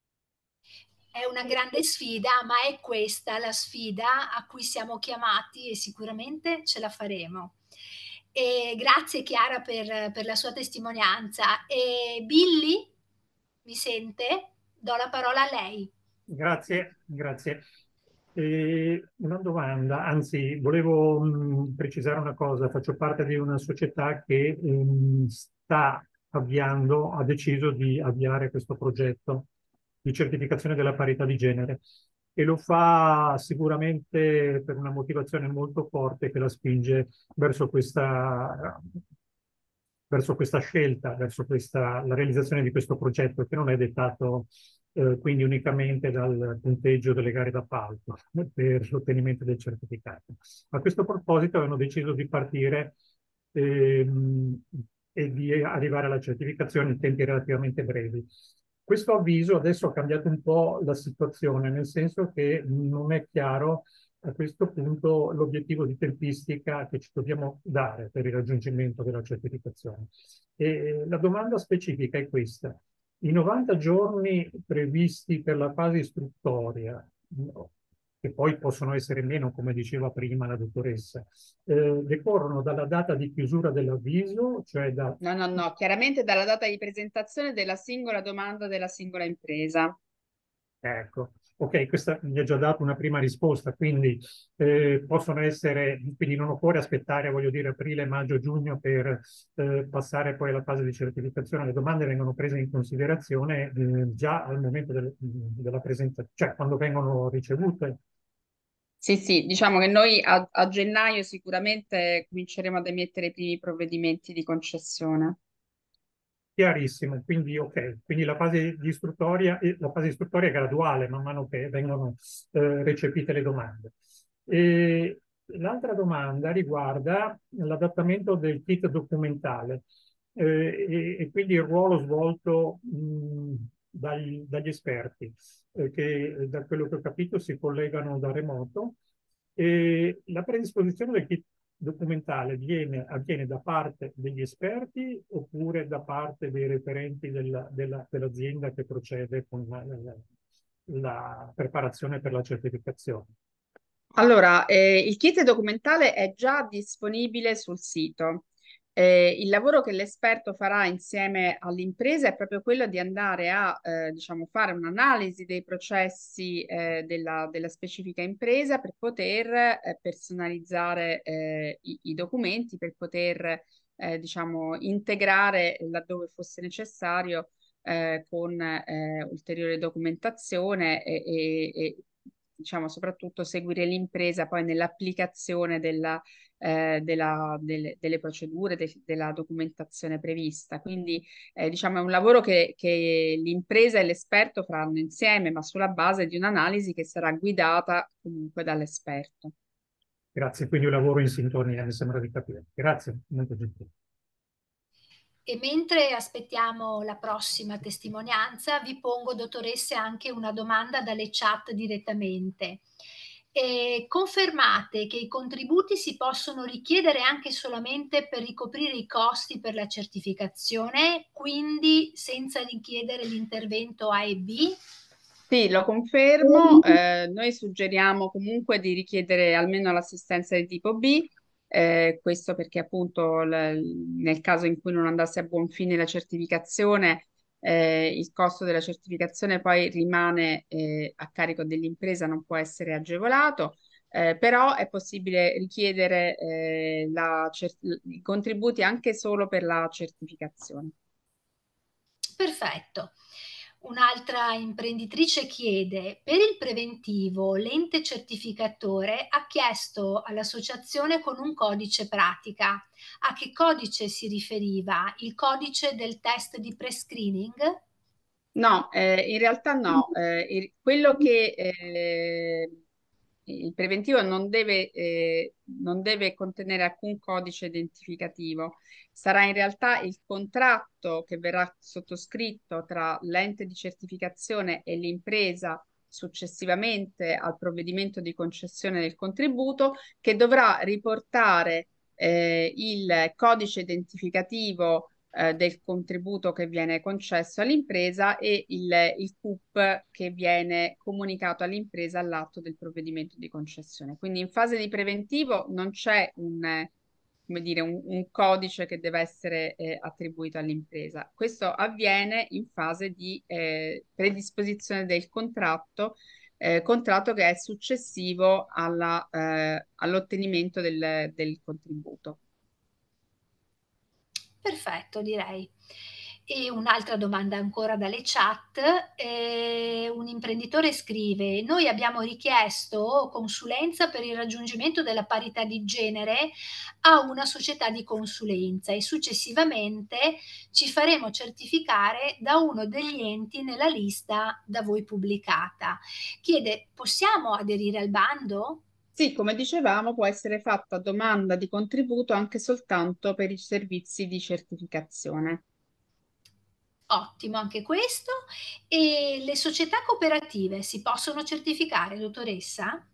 È una grande sfida, ma è questa la sfida a cui siamo chiamati e sicuramente ce la faremo. E grazie Chiara per, per la sua testimonianza. E Billy, mi sente? Do la parola a lei. Grazie, grazie. E una domanda, anzi, volevo mh, precisare una cosa. Faccio parte di una società che mh, sta avviando, ha deciso di avviare questo progetto di certificazione della parità di genere e lo fa sicuramente per una motivazione molto forte che la spinge verso questa, verso questa scelta, verso questa, la realizzazione di questo progetto che non è dettato eh, quindi unicamente dal punteggio delle gare d'appalto per l'ottenimento del certificato. A questo proposito hanno deciso di partire ehm, e di arrivare alla certificazione in tempi relativamente brevi. Questo avviso adesso ha cambiato un po' la situazione, nel senso che non è chiaro a questo punto l'obiettivo di tempistica che ci dobbiamo dare per il raggiungimento della certificazione. E la domanda specifica è questa. I novanta giorni previsti per la fase istruttoria, che poi possono essere meno, come diceva prima la dottoressa, eh, decorrono dalla data di chiusura dell'avviso, cioè da... No, no, no, chiaramente dalla data di presentazione della singola domanda della singola impresa. Ecco, ok, questa mi ha già dato una prima risposta, quindi eh, possono essere, quindi non occorre aspettare, voglio dire, aprile, maggio, giugno per eh, passare poi alla fase di certificazione. Le domande vengono prese in considerazione eh, già al momento del- della presentazione, cioè quando vengono ricevute. Sì, sì, diciamo che noi a, a gennaio sicuramente cominceremo ad emettere i primi provvedimenti di concessione. Chiarissimo, quindi ok, quindi la fase di istruttoria, eh, la fase istruttoria è graduale man mano che vengono eh, recepite le domande. E l'altra domanda riguarda l'adattamento del kit documentale eh, e, e quindi il ruolo svolto mh, dagli, dagli esperti eh, che da quello che ho capito si collegano da remoto. E la predisposizione del kit documentale viene, avviene da parte degli esperti oppure da parte dei referenti della, della, dell'azienda che procede con la, la, la preparazione per la certificazione? Allora, eh, il kit documentale è già disponibile sul sito. Eh, il lavoro che l'esperto farà insieme all'impresa è proprio quello di andare a, eh, diciamo, fare un'analisi dei processi, eh, della, della specifica impresa per poter, eh, personalizzare, eh, i, i documenti, per poter eh, diciamo, integrare laddove fosse necessario eh, con eh, ulteriore documentazione e, e, e, diciamo, soprattutto seguire l'impresa poi nell'applicazione della, eh, della- delle, delle procedure, de- della documentazione prevista. Quindi, eh, diciamo, è un lavoro che, che l'impresa e l'esperto faranno insieme, ma sulla base di un'analisi che sarà guidata comunque dall'esperto. Grazie, quindi un lavoro in sintonia, mi sembra di capire. Grazie, molto gentile. E mentre aspettiamo la prossima testimonianza, vi pongo, dottoresse, anche una domanda dalle chat direttamente. E confermate che i contributi si possono richiedere anche solamente per ricoprire i costi per la certificazione, quindi senza richiedere l'intervento A e B? Sì, lo confermo. Eh, noi suggeriamo comunque di richiedere almeno l'assistenza di tipo B, eh, questo perché appunto l- nel caso in cui non andasse a buon fine la certificazione, eh, il costo della certificazione poi rimane eh, a carico dell'impresa, non può essere agevolato. Eh, però è possibile richiedere eh, la cer- i contributi anche solo per la certificazione. Perfetto. Un'altra imprenditrice chiede: per il preventivo l'ente certificatore ha chiesto all'associazione con un codice pratica. A che codice si riferiva? Il codice del test di pre-screening? No, eh, in realtà no. Eh, il- quello che eh, il preventivo non deve, eh, non deve contenere alcun codice identificativo. Sarà in realtà il contratto che verrà sottoscritto tra l'ente di certificazione e l'impresa successivamente al provvedimento di concessione del contributo che dovrà riportare eh, il codice identificativo eh, del contributo che viene concesso all'impresa e il, il C U P che viene comunicato all'impresa all'atto del provvedimento di concessione. Quindi in fase di preventivo non c'è un, eh, come dire, un, un codice che deve essere eh, attribuito all'impresa. Questo avviene in fase di eh, predisposizione del contratto, eh, contratto che è successivo alla, eh, all'ottenimento del, del contributo. Perfetto, direi. E un'altra domanda ancora dalle chat. Eh, un imprenditore scrive: noi abbiamo richiesto consulenza per il raggiungimento della parità di genere a una società di consulenza e successivamente ci faremo certificare da uno degli enti nella lista da voi pubblicata. Chiede: possiamo aderire al bando? Sì, come dicevamo, può essere fatta domanda di contributo anche soltanto per i servizi di certificazione. Ottimo anche questo. E le società cooperative si possono certificare, dottoressa?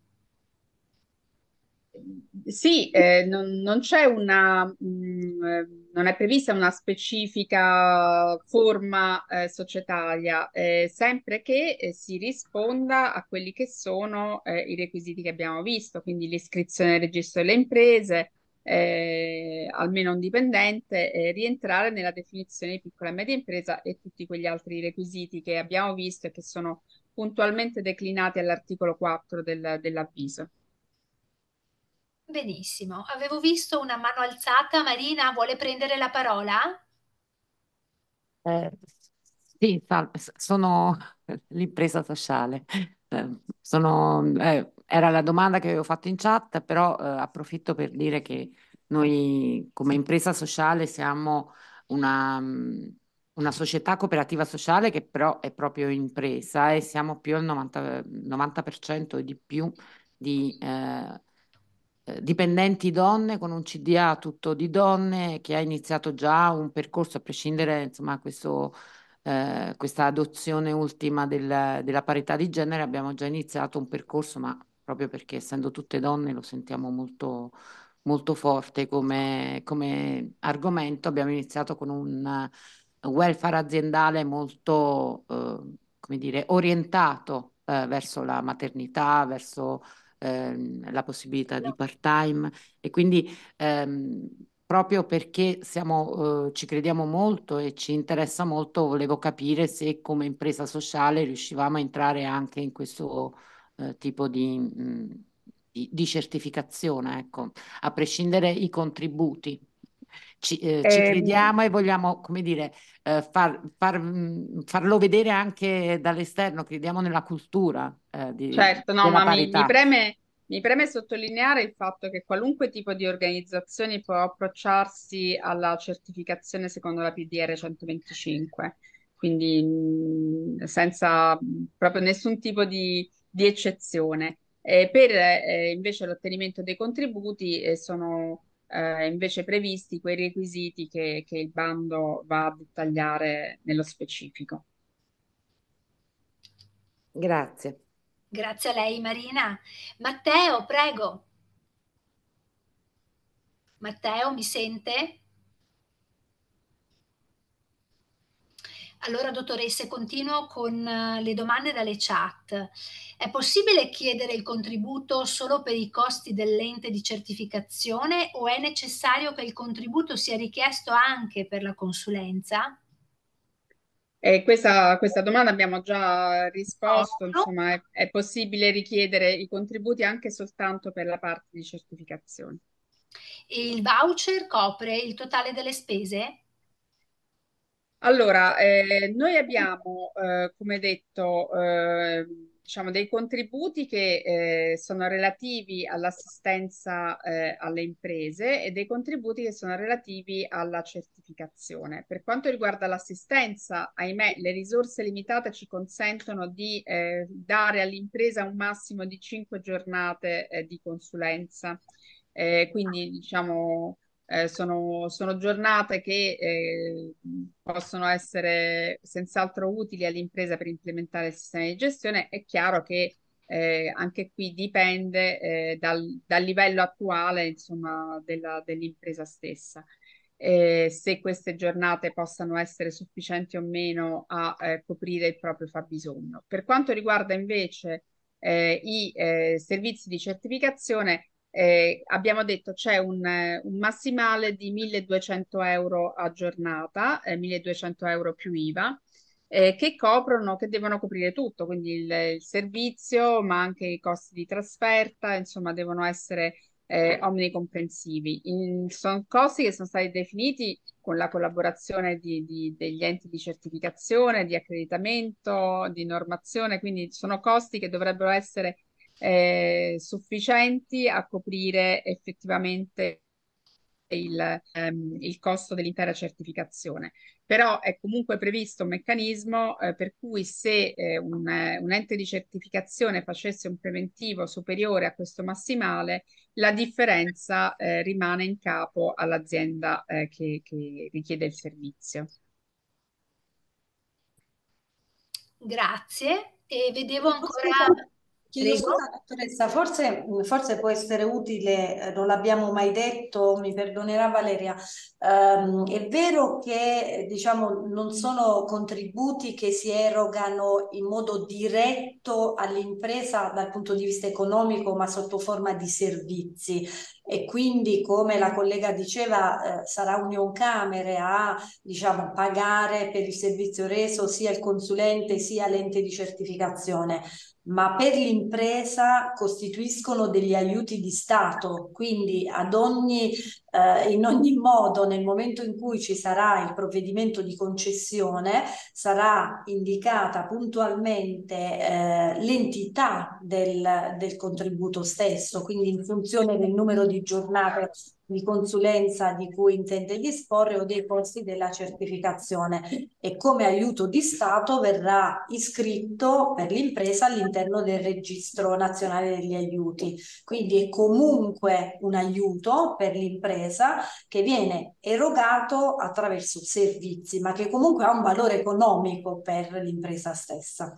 Sì, eh, non, non c'è una, mh, eh, non è prevista una specifica forma eh, societaria, eh, sempre che eh, si risponda a quelli che sono eh, i requisiti che abbiamo visto, quindi l'iscrizione al registro delle imprese, eh, almeno un dipendente, eh, rientrare nella definizione di piccola e media impresa e tutti quegli altri requisiti che abbiamo visto e che sono puntualmente declinati all'articolo quattro del- dell'avviso. Benissimo. Avevo visto una mano alzata. Marina, vuole prendere la parola? Eh, sì, sal- s- sono l'impresa sociale. Eh, sono, eh, era la domanda che avevo fatto in chat, però eh, approfitto per dire che noi come impresa sociale siamo una, mm, una società cooperativa sociale che però è proprio impresa e siamo più al novanta, novanta per cento e di più di eh, eh, dipendenti donne con un C D A tutto di donne che ha iniziato già un percorso a prescindere, insomma, questo, eh, questa adozione ultima del- della parità di genere, abbiamo già iniziato un percorso, ma proprio perché essendo tutte donne lo sentiamo molto, molto forte come, come argomento, abbiamo iniziato con un eh, welfare aziendale molto, eh, come dire, orientato eh, verso la maternità, verso ehm, la possibilità di part-time e quindi ehm, proprio perché siamo, eh, ci crediamo molto e ci interessa molto, volevo capire se come impresa sociale riuscivamo a entrare anche in questo eh, tipo di, mh, di, di certificazione, ecco, a prescindere i contributi. ci, eh, ci crediamo e vogliamo, come dire, eh, far, far, mh, farlo vedere anche dall'esterno, crediamo nella cultura eh, di- Certo, no, della ma mi, mi parità. preme, mi preme sottolineare il fatto che qualunque tipo di organizzazione può approcciarsi alla certificazione secondo la P D R centoventicinque, quindi mh, senza mh, proprio nessun tipo di, di eccezione. Eh, per eh, invece l'ottenimento dei contributi eh, sono eh, invece previsti quei requisiti che, che il bando va a dettagliare nello specifico. Grazie. Grazie a lei, Marina. Matteo, prego. Matteo, mi sente? Allora, dottoresse, continuo con eh, le domande dalle chat. È possibile chiedere il contributo solo per i costi dell'ente di certificazione o è necessario che il contributo sia richiesto anche per la consulenza? E questa, questa domanda abbiamo già risposto, Nostro. insomma, è, è possibile richiedere i contributi anche soltanto per la parte di certificazione. E il voucher copre il totale delle spese? Allora, eh, noi abbiamo, eh, come detto, eh, diciamo dei contributi che eh, sono relativi all'assistenza eh, alle imprese e dei contributi che sono relativi alla certificazione. Per quanto riguarda l'assistenza, ahimè, le risorse limitate ci consentono di eh, dare all'impresa un massimo di cinque giornate eh, di consulenza. Eh, quindi, diciamo eh, sono, sono giornate che eh, possono essere senz'altro utili all'impresa per implementare il sistema di gestione. È chiaro che eh, anche qui dipende eh, dal, dal livello attuale, insomma, della- dell'impresa stessa. Eh, se queste giornate possano essere sufficienti o meno a eh, coprire il proprio fabbisogno. Per quanto riguarda invece eh, i eh, servizi di certificazione, eh, abbiamo detto c'è un, eh, un massimale di milleduecento euro a giornata, eh, milleduecento euro più I V A, eh, che coprono, che devono coprire tutto, quindi il, il servizio, ma anche i costi di trasferta, insomma, devono essere eh, omnicomprensivi. In- sono costi che sono stati definiti con la collaborazione di- di- degli enti di certificazione, di accreditamento, di normazione, quindi sono costi che dovrebbero essere eh, sufficienti a coprire effettivamente il, ehm, il costo dell'intera certificazione. Però è comunque previsto un meccanismo eh, per cui se eh, un, eh, un ente di certificazione facesse un preventivo superiore a questo massimale, la differenza eh, rimane in capo all'azienda eh, che, che richiede il servizio. Grazie. E vedevo Chiedo ancora... scusa, chiedo Prego. scusa, dottoressa, forse, forse può essere utile, eh, non l'abbiamo mai detto, mi perdonerà Valeria. Ehm, è vero che diciamo, non sono contributi che si erogano in modo diretto all'impresa dal punto di vista economico, ma sotto forma di servizi. E quindi, come la collega diceva, eh, sarà Unioncamere a diciamo, pagare per il servizio reso sia il consulente sia l'ente di certificazione, ma per l'impresa costituiscono degli aiuti di Stato, quindi ad ogni, eh, in ogni modo nel momento in cui ci sarà il provvedimento di concessione sarà indicata puntualmente eh, l'entità del, del contributo stesso, quindi in funzione del numero di giornate di consulenza di cui intende disporre o dei costi della certificazione, e come aiuto di Stato verrà iscritto per l'impresa all'interno del registro nazionale degli aiuti. Quindi è comunque un aiuto per l'impresa che viene erogato attraverso servizi, ma che comunque ha un valore economico per l'impresa stessa.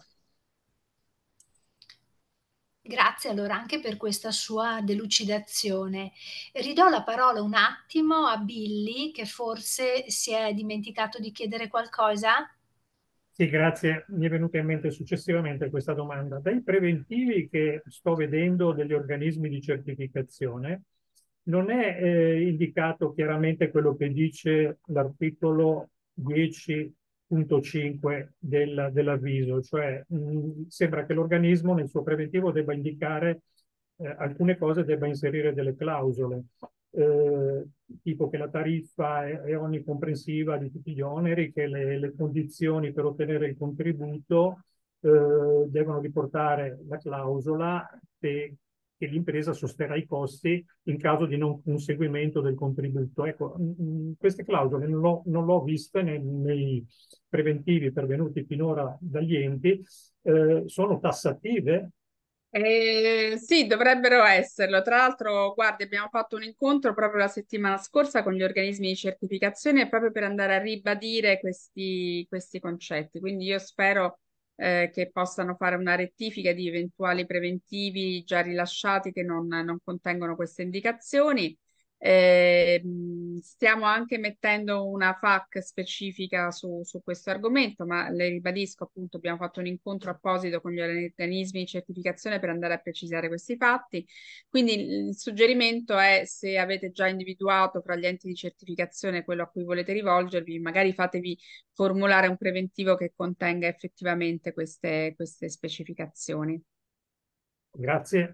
Grazie allora anche per questa sua delucidazione. Ridò la parola un attimo a Billy, che forse si è dimenticato di chiedere qualcosa. Sì, grazie. Mi è venuta in mente successivamente questa domanda. Dai preventivi che sto vedendo degli organismi di certificazione, non è eh, indicato chiaramente quello che dice l'articolo dieci punto cinque del, dell'avviso, cioè mh, sembra che l'organismo nel suo preventivo debba indicare eh, alcune cose, debba inserire delle clausole. eh, tipo che la tariffa è, è onnicomprensiva di tutti gli oneri, che le, le condizioni per ottenere il contributo eh, devono riportare la clausola che, che l'impresa sosterrà i costi in caso di non conseguimento del contributo. Ecco, mh, queste clausole non l'ho, non l'ho viste nei, nei preventivi pervenuti finora dagli enti. Eh, sono tassative? Eh, sì, dovrebbero esserlo. Tra l'altro, guardi, abbiamo fatto un incontro proprio la settimana scorsa con gli organismi di certificazione proprio per andare a ribadire questi, questi concetti. Quindi io spero eh, che possano fare una rettifica di eventuali preventivi già rilasciati che non, non contengono queste indicazioni. Eh, mh, stiamo anche mettendo una F A Q specifica su, su questo argomento, ma le ribadisco appunto, abbiamo fatto un incontro apposito con gli organismi di certificazione per andare a precisare questi fatti. Quindi il il suggerimento è, se avete già individuato fra gli enti di certificazione quello a cui volete rivolgervi, magari fatevi formulare un preventivo che contenga effettivamente queste, queste specificazioni. Grazie.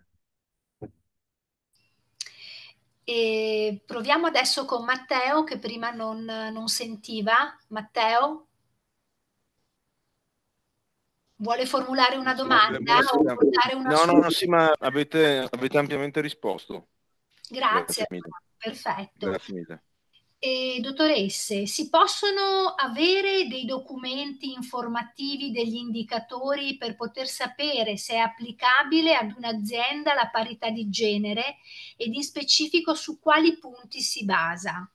E proviamo adesso con Matteo, che prima non, non sentiva. Matteo? Vuole formulare una Sì, domanda o buonasera. portare una No, no, sua? no, sì, ma avete, avete ampiamente risposto. Grazie, Grazie mille. perfetto. Grazie mille. E, dottoresse, si possono avere dei documenti informativi, degli indicatori per poter sapere se è applicabile ad un'azienda la parità di genere ed in specifico su quali punti si basa?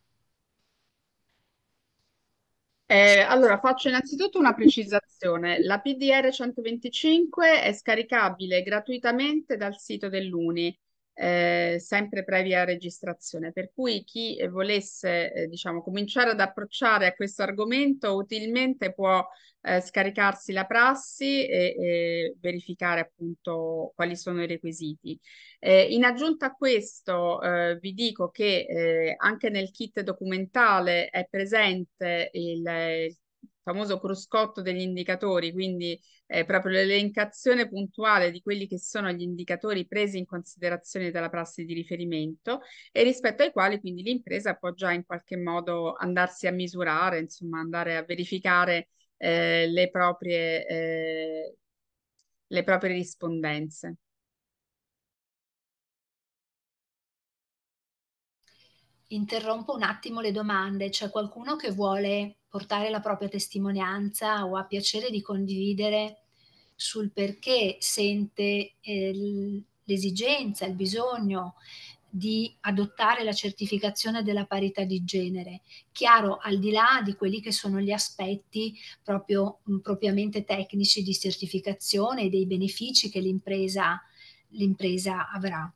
Eh, allora, faccio innanzitutto una precisazione. La P D R centoventicinque è scaricabile gratuitamente dal sito dell'Uni, eh, sempre previa registrazione. Per cui chi eh, volesse, eh, diciamo, cominciare ad approcciare a questo argomento utilmente può eh, scaricarsi la prassi e, e verificare appunto quali sono i requisiti. Eh, in aggiunta a questo, eh, vi dico che eh, anche nel kit documentale è presente il, il famoso cruscotto degli indicatori, quindi eh, proprio l'elencazione puntuale di quelli che sono gli indicatori presi in considerazione dalla prassi di riferimento e rispetto ai quali quindi l'impresa può già in qualche modo andarsi a misurare, insomma andare a verificare eh, le proprie, eh, le proprie rispondenze. Interrompo un attimo le domande. C'è qualcuno che vuole portare la propria testimonianza o ha piacere di condividere sul perché sente eh, l'esigenza, il bisogno di adottare la certificazione della parità di genere? Chiaro, al di là di quelli che sono gli aspetti proprio mh, propriamente tecnici di certificazione e dei benefici che l'impresa l'impresa avrà.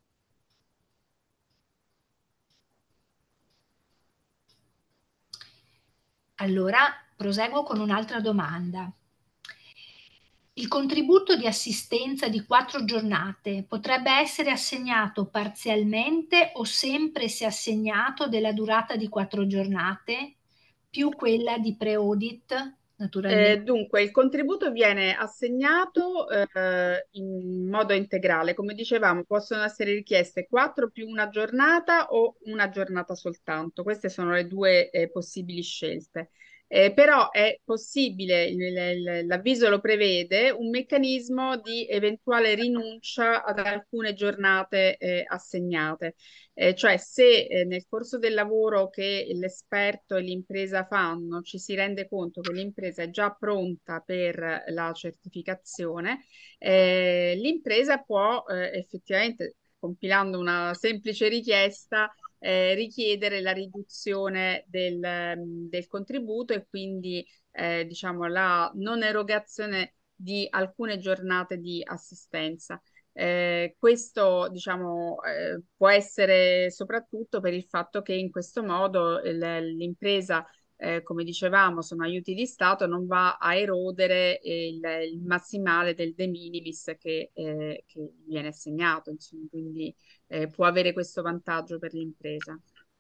Allora, proseguo con un'altra domanda. Il contributo di assistenza di quattro giornate potrebbe essere assegnato parzialmente o sempre se assegnato della durata di quattro giornate, più quella di pre-audit, Eh, naturalmente. dunque, il contributo viene assegnato eh, in modo integrale. Come dicevamo, possono essere richieste quattro più una giornata o una giornata soltanto. Queste sono le due eh, possibili scelte. Eh, però è possibile, il- il- l'avviso lo prevede, un meccanismo di eventuale rinuncia ad alcune giornate eh, assegnate. Eh, cioè, se eh, nel corso del lavoro che l'esperto e l'impresa fanno ci si rende conto che l'impresa è già pronta per la certificazione, eh, l'impresa può eh, effettivamente, compilando una semplice richiesta, eh, richiedere la riduzione del, ehm, del contributo e quindi eh, diciamo la non erogazione di alcune giornate di assistenza. Eh, questo, diciamo, eh, può essere soprattutto per il fatto che in questo modo il- l'impresa, eh, come dicevamo, sono aiuti di Stato, non va a erodere il, il massimale del de minimis che, eh, che viene assegnato, insomma, quindi eh, può avere questo vantaggio per l'impresa.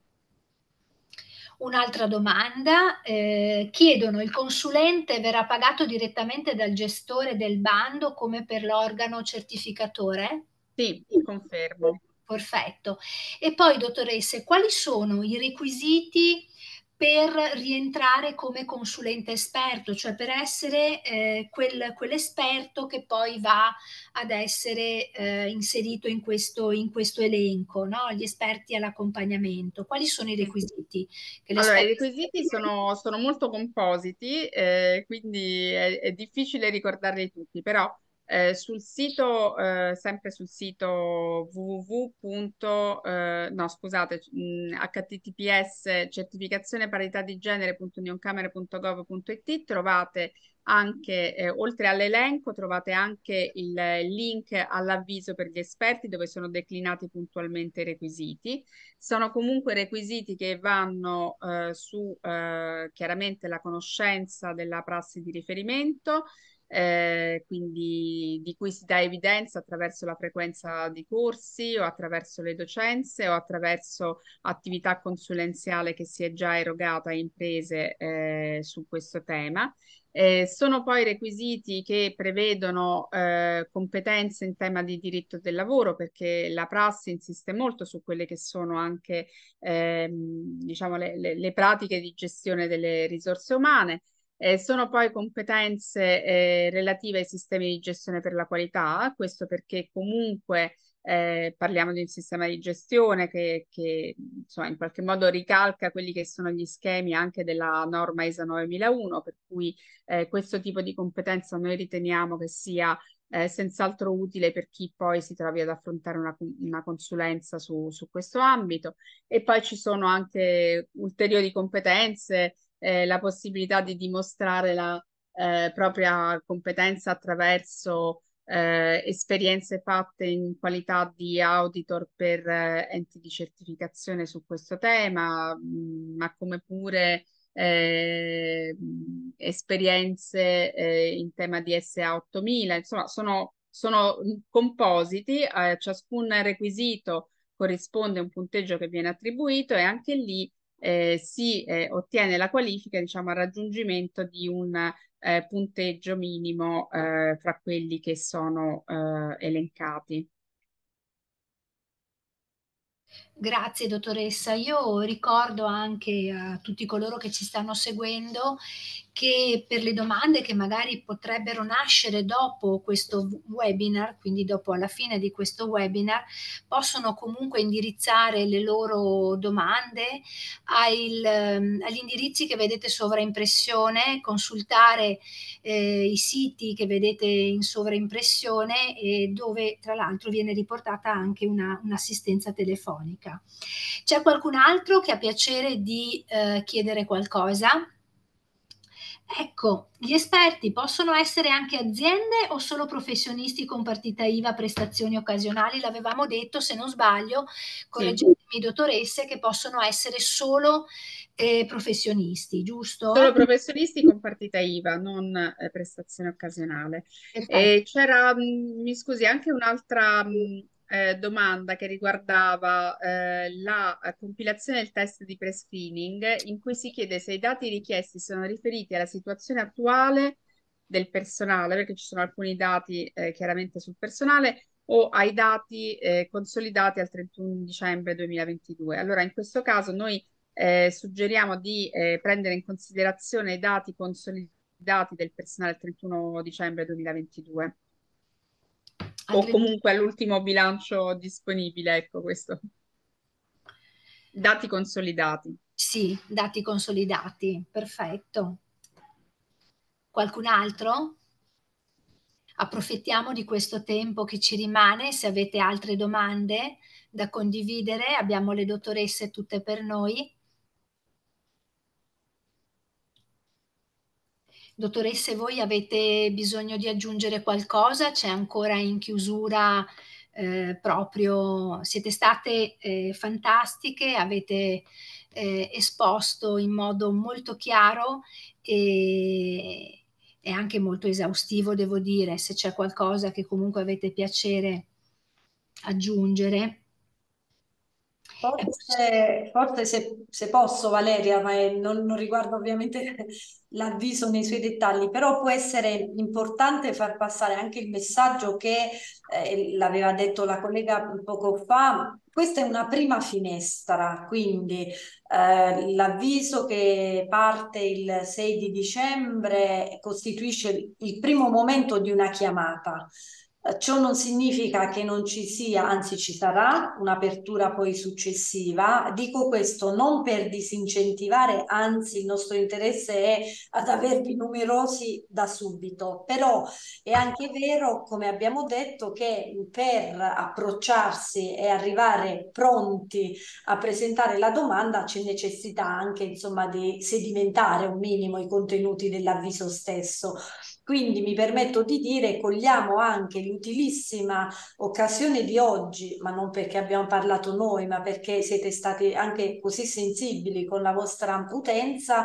Un'altra domanda, eh, chiedono: il consulente verrà pagato direttamente dal gestore del bando come per l'organo certificatore? Sì, confermo. Perfetto. E poi, dottoresse, quali sono i requisiti per rientrare come consulente esperto, cioè per essere eh, quel, quell'esperto che poi va ad essere eh, inserito in questo, in questo elenco, no? Gli esperti all'accompagnamento. Quali sono i requisiti che Allora, i l'esperto... requisiti sono, sono molto compositi, eh, quindi è, è difficile ricordarli tutti, però eh, sul sito, eh, sempre sul sito www. Eh, no, scusate, mh, H T T P S certificazione parità di genere punto unioncamere punto gov punto it trovate anche, eh, oltre all'elenco, trovate anche il link all'avviso per gli esperti dove sono declinati puntualmente i requisiti. Sono comunque requisiti che vanno eh, su eh, chiaramente la conoscenza della prassi di riferimento, eh, quindi di cui si dà evidenza attraverso la frequenza di corsi o attraverso le docenze o attraverso attività consulenziale che si è già erogata a imprese eh, su questo tema. Eh, sono poi requisiti che prevedono eh, competenze in tema di diritto del lavoro, perché la prassi insiste molto su quelle che sono anche ehm, diciamo, le, le, le pratiche di gestione delle risorse umane. Eh, sono poi competenze eh, relative ai sistemi di gestione per la qualità, questo perché comunque eh, parliamo di un sistema di gestione che, che insomma, in qualche modo ricalca quelli che sono gli schemi anche della norma I S A novemilauno, per cui eh, questo tipo di competenza noi riteniamo che sia eh, senz'altro utile per chi poi si trovi ad affrontare una, una consulenza su, su questo ambito. E poi ci sono anche ulteriori competenze, eh, la possibilità di dimostrare la eh, propria competenza attraverso eh, esperienze fatte in qualità di auditor per eh, enti di certificazione su questo tema, mh, ma come pure eh, esperienze eh, in tema di S A ottomila, insomma sono, sono compositi, eh, ciascun requisito corrisponde a un punteggio che viene attribuito e anche lì eh, si eh, ottiene la qualifica, diciamo, al raggiungimento di un eh, punteggio minimo eh, fra quelli che sono eh, elencati. Grazie dottoressa, io ricordo anche a tutti coloro che ci stanno seguendo che per le domande che magari potrebbero nascere dopo questo webinar, quindi dopo alla fine di questo webinar, possono comunque indirizzare le loro domande ai, agli indirizzi che vedete sovraimpressione, consultare eh, i siti che vedete in sovraimpressione e dove tra l'altro viene riportata anche una, un'assistenza telefonica. C'è qualcun altro che ha piacere di eh, chiedere qualcosa? Ecco, gli esperti possono essere anche aziende o solo professionisti con partita I V A, prestazioni occasionali? L'avevamo detto, se non sbaglio, correggetemi dottoresse, che possono essere solo eh, professionisti, giusto? Solo professionisti con partita I V A, non eh, prestazione occasionale. Perfetto. E c'era, mh, mi scusi, anche un'altra mh, eh, domanda che riguardava eh, la eh, compilazione del test di pre-screening, in cui si chiede se i dati richiesti sono riferiti alla situazione attuale del personale, perché ci sono alcuni dati eh, chiaramente sul personale, o ai dati eh, consolidati al trentuno dicembre duemilaventidue. Allora, in questo caso noi eh, suggeriamo di eh, prendere in considerazione i dati consolidati del personale al trentuno dicembre duemilaventidue. O comunque all'ultimo bilancio disponibile, ecco questo. Dati consolidati. Sì, dati consolidati, perfetto. Qualcun altro? Approfittiamo di questo tempo che ci rimane, se avete altre domande da condividere, abbiamo le dottoresse tutte per noi. Dottoresse, voi avete bisogno di aggiungere qualcosa? C'è ancora in chiusura eh, proprio, siete state eh, fantastiche, avete eh, esposto in modo molto chiaro e, e anche molto esaustivo, devo dire. Se c'è qualcosa che comunque avete piacere aggiungere. Forse, forse se, se posso, Valeria, ma è- non, non riguarda ovviamente l'avviso nei suoi dettagli, però può essere importante far passare anche il messaggio che eh, l'aveva detto la collega poco fa. Questa è una prima finestra, quindi eh, l'avviso che parte il sei di dicembre costituisce il primo momento di una chiamata. Eh, Ciò non significa che non ci sia, anzi ci sarà un'apertura poi successiva. Dico questo non per disincentivare, anzi il nostro interesse è ad avervi numerosi da subito, però è anche vero, come abbiamo detto, che per approcciarsi e arrivare pronti a presentare la domanda c'è necessità anche, insomma, di sedimentare un minimo i contenuti dell'avviso stesso. Quindi mi permetto di dire, cogliamo anche l'utilissima occasione di oggi, ma non perché abbiamo parlato noi, ma perché siete stati anche così sensibili con la vostra utenza,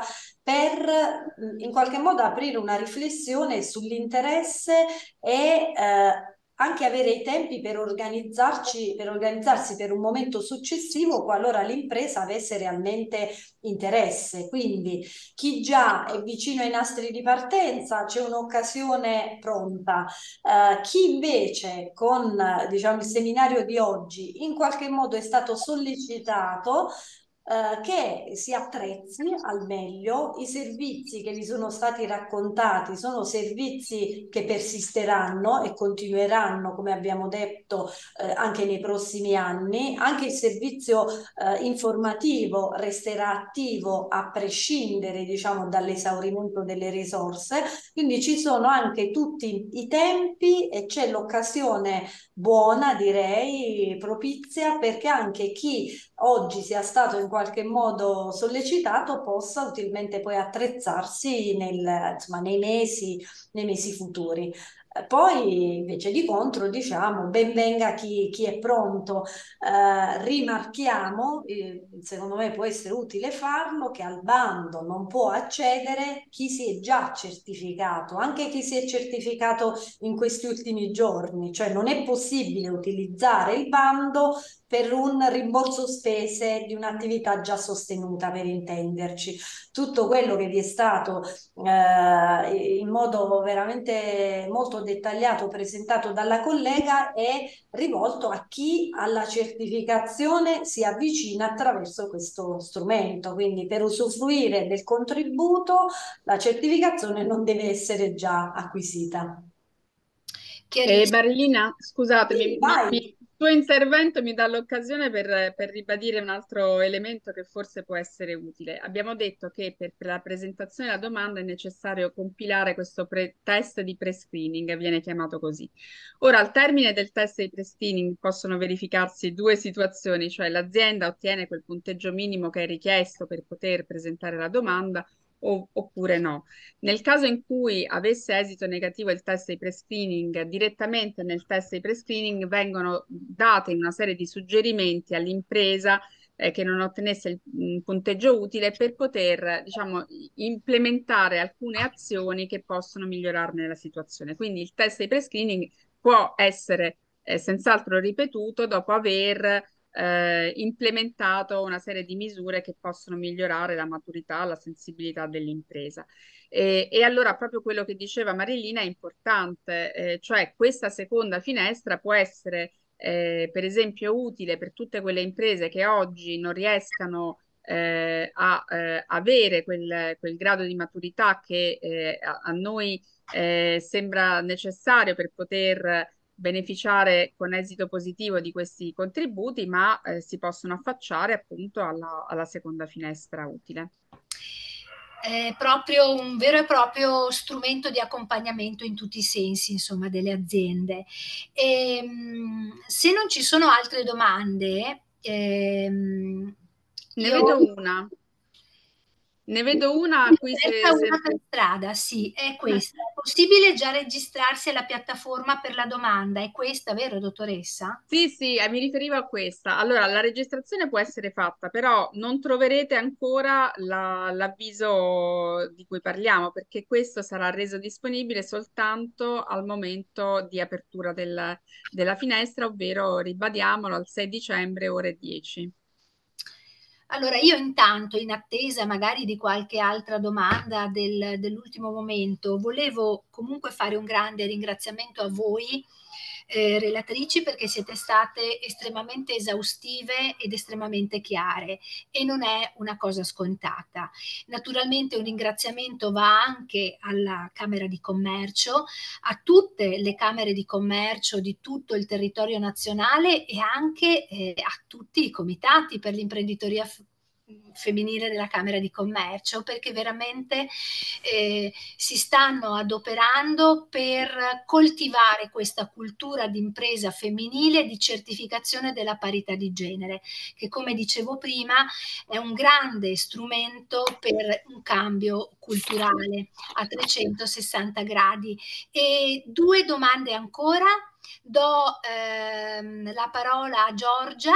per in qualche modo aprire una riflessione sull'interesse e eh, anche avere i tempi per organizzarci, per organizzarsi per un momento successivo qualora l'impresa avesse realmente interesse. Quindi chi già è vicino ai nastri di partenza c'è un'occasione pronta. Uh, chi invece con diciamo, il seminario di oggi in qualche modo è stato sollecitato Uh, che si attrezzi al meglio. I servizi che vi sono stati raccontati sono servizi che persisteranno e continueranno, come abbiamo detto, uh, anche nei prossimi anni. Anche il servizio uh, informativo resterà attivo a prescindere, diciamo, dall'esaurimento delle risorse. Quindi ci sono anche tutti i tempi e c'è l'occasione buona, direi, propizia, perché anche chi oggi sia stato in qualche modo sollecitato possa utilmente poi attrezzarsi nel, insomma, nei mesi, nei mesi futuri. Poi invece di contro diciamo ben venga chi, chi è pronto. Eh, rimarchiamo, eh, secondo me può essere utile farlo, che al bando non può accedere chi si è già certificato, anche chi si è certificato in questi ultimi giorni, cioè non è possibile utilizzare il bando per un rimborso spese di un'attività già sostenuta, per intenderci. Tutto quello che vi è stato eh, in modo veramente molto dettagliato presentato dalla collega è rivolto a chi alla certificazione si avvicina attraverso questo strumento. Quindi per usufruire del contributo la certificazione non deve essere già acquisita. Eh, Marilina, scusatemi, Sì, mi- vai. mi- il tuo intervento mi dà l'occasione per, per ribadire un altro elemento che forse può essere utile. Abbiamo detto che per, per la presentazione della domanda è necessario compilare questo pre- test di pre-screening, viene chiamato così. Ora, al termine del test di pre-screening possono verificarsi due situazioni, cioè l'azienda ottiene quel punteggio minimo che è richiesto per poter presentare la domanda o- oppure no. Nel caso in cui avesse esito negativo il test di pre-screening, direttamente nel test di pre-screening vengono date una serie di suggerimenti all'impresa eh, che non ottenesse il, il punteggio utile per poter, diciamo, implementare alcune azioni che possono migliorarne la situazione. Quindi il test di pre-screening può essere eh, senz'altro ripetuto dopo aver eh, implementato una serie di misure che possono migliorare la maturità, la sensibilità dell'impresa. E, e allora proprio quello che diceva Marilina è importante, eh, cioè questa seconda finestra può essere eh, per esempio utile per tutte quelle imprese che oggi non riescano eh, a eh, avere quel, quel grado di maturità che eh, a, a noi eh, sembra necessario per poter beneficiare con esito positivo di questi contributi, ma eh, si possono affacciare appunto alla, alla seconda finestra utile. È proprio un vero e proprio strumento di accompagnamento in tutti i sensi, insomma, delle aziende. E, se non ci sono altre domande, ehm, ne io... vedo una. Ne vedo una a cui se, se... una per strada, sì, è questa. È possibile già registrarsi alla piattaforma per la domanda? È questa, vero, dottoressa? Sì, sì, eh, mi riferivo a questa. Allora, la registrazione può essere fatta, però non troverete ancora la- l'avviso di cui parliamo, perché questo sarà reso disponibile soltanto al momento di apertura del- della finestra, ovvero, ribadiamolo, al sei dicembre, ore dieci. Allora, io intanto, in attesa magari di qualche altra domanda del, dell'ultimo momento, volevo comunque fare un grande ringraziamento a voi, eh, relatrici, perché siete state estremamente esaustive ed estremamente chiare, e non è una cosa scontata. Naturalmente un ringraziamento va anche alla Camera di Commercio, a tutte le Camere di Commercio di tutto il territorio nazionale e anche eh, a tutti i comitati per l'imprenditoria femminile della Camera di Commercio, perché veramente eh, si stanno adoperando per coltivare questa cultura di impresa femminile e di certificazione della parità di genere, che, come dicevo prima, è un grande strumento per un cambio culturale a trecentosessanta gradi. E due domande ancora. Do ehm, la parola a Giorgia.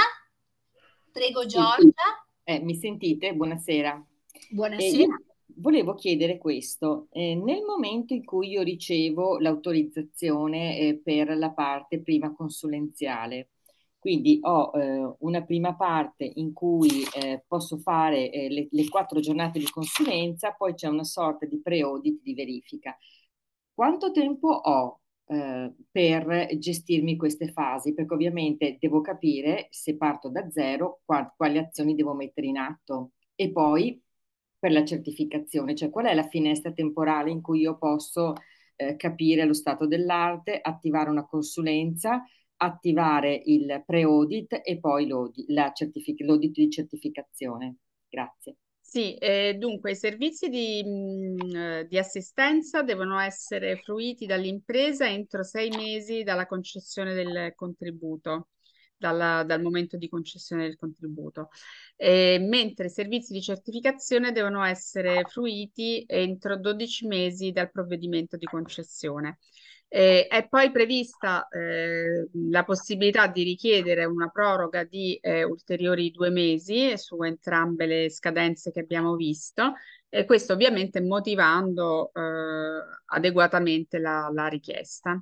Prego, Giorgia. Eh, mi sentite? Buonasera. Buonasera. Eh, io volevo chiedere questo. Eh, nel momento in cui io ricevo l'autorizzazione eh, per la parte prima consulenziale, quindi ho eh, una prima parte in cui eh, posso fare eh, le, le quattro giornate di consulenza, poi c'è una sorta di pre-audit di verifica. Quanto tempo ho eh, per gestirmi queste fasi? Perché ovviamente devo capire, se parto da zero, qua- quali azioni devo mettere in atto. E poi per la certificazione, cioè qual è la finestra temporale in cui io posso eh, capire lo stato dell'arte, attivare una consulenza, attivare il pre-audit e poi l'audit la certific- l'audit di certificazione. Grazie. Sì, eh, dunque i servizi di, mh, eh, di assistenza devono essere fruiti dall'impresa entro sei mesi dalla concessione del contributo, dalla- dal momento di concessione del contributo. Eh, mentre i servizi di certificazione devono essere fruiti entro dodici mesi dal provvedimento di concessione. Eh, è poi prevista eh, la possibilità di richiedere una proroga di eh, ulteriori due mesi su entrambe le scadenze che abbiamo visto, e questo ovviamente motivando eh, adeguatamente la, la richiesta.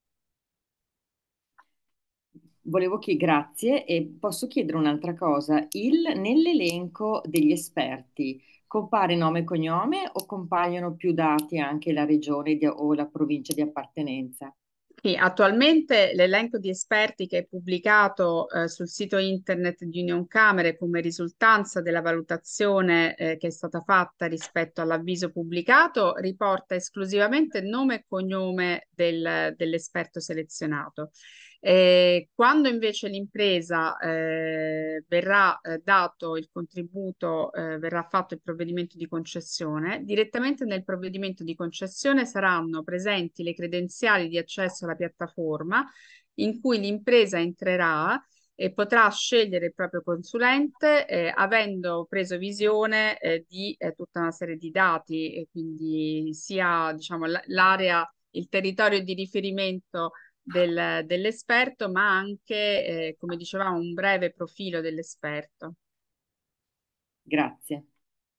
Volevo chiedere, grazie, e posso chiedere un'altra cosa. Il, nell'elenco degli esperti compare nome e cognome o compaiono più dati anche la regione di- o la provincia di appartenenza? Sì, attualmente l'elenco di esperti che è pubblicato eh, sul sito internet di Unioncamere come risultanza della valutazione eh, che è stata fatta rispetto all'avviso pubblicato riporta esclusivamente nome e cognome del- dell'esperto selezionato. Eh, quando invece l'impresa eh, verrà eh, dato il contributo, eh, verrà fatto il provvedimento di concessione, direttamente nel provvedimento di concessione saranno presenti le credenziali di accesso alla piattaforma in cui l'impresa entrerà e potrà scegliere il proprio consulente, eh, avendo preso visione eh, di eh, tutta una serie di dati, e quindi sia, diciamo, l- l'area, il territorio di riferimento del- dell'esperto, ma anche, eh, come dicevamo, un breve profilo dell'esperto. Grazie.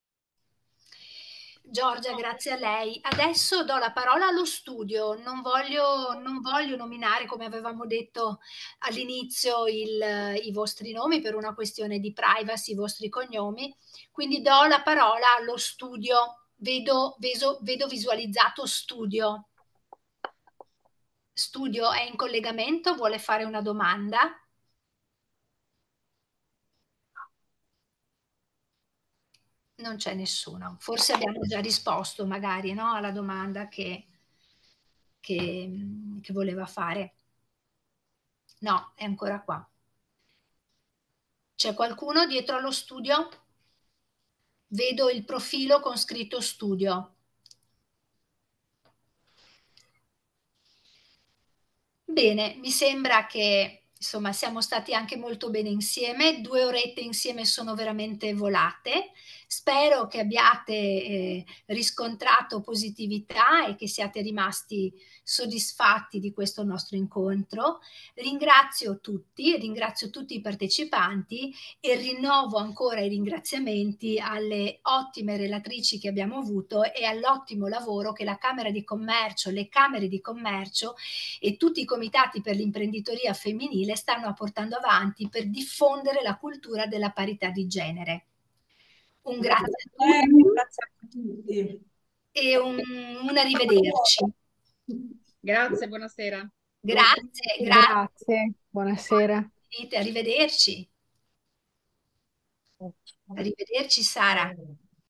Giorgia, grazie a lei. Adesso do la parola allo studio. Non voglio, non voglio nominare, come avevamo detto all'inizio, il- i vostri nomi per una questione di privacy, i vostri cognomi. Quindi do la parola allo studio. Vedo, veso- vedo visualizzato studio. Studio è in collegamento? Vuole fare una domanda? Non c'è nessuno. Forse abbiamo già risposto magari, no, alla domanda che, che, che voleva fare. No, è ancora qua. C'è qualcuno dietro allo studio? Vedo il profilo con scritto studio. Bene, mi sembra che insomma siamo stati anche molto bene insieme, due orette insieme sono veramente volate. Spero che abbiate eh, riscontrato positività e che siate rimasti soddisfatti di questo nostro incontro. Ringrazio tutti, ringrazio tutti i partecipanti e rinnovo ancora i ringraziamenti alle ottime relatrici che abbiamo avuto e all'ottimo lavoro che la Camera di Commercio, le Camere di Commercio e tutti i comitati per l'imprenditoria femminile stanno portando avanti per diffondere la cultura della parità di genere. Un grazie a Eh, tutti grazie a tutti. e un, un arrivederci. Grazie, buonasera. Grazie, grazie. Grazie, buonasera. Arrivederci. Arrivederci Sara.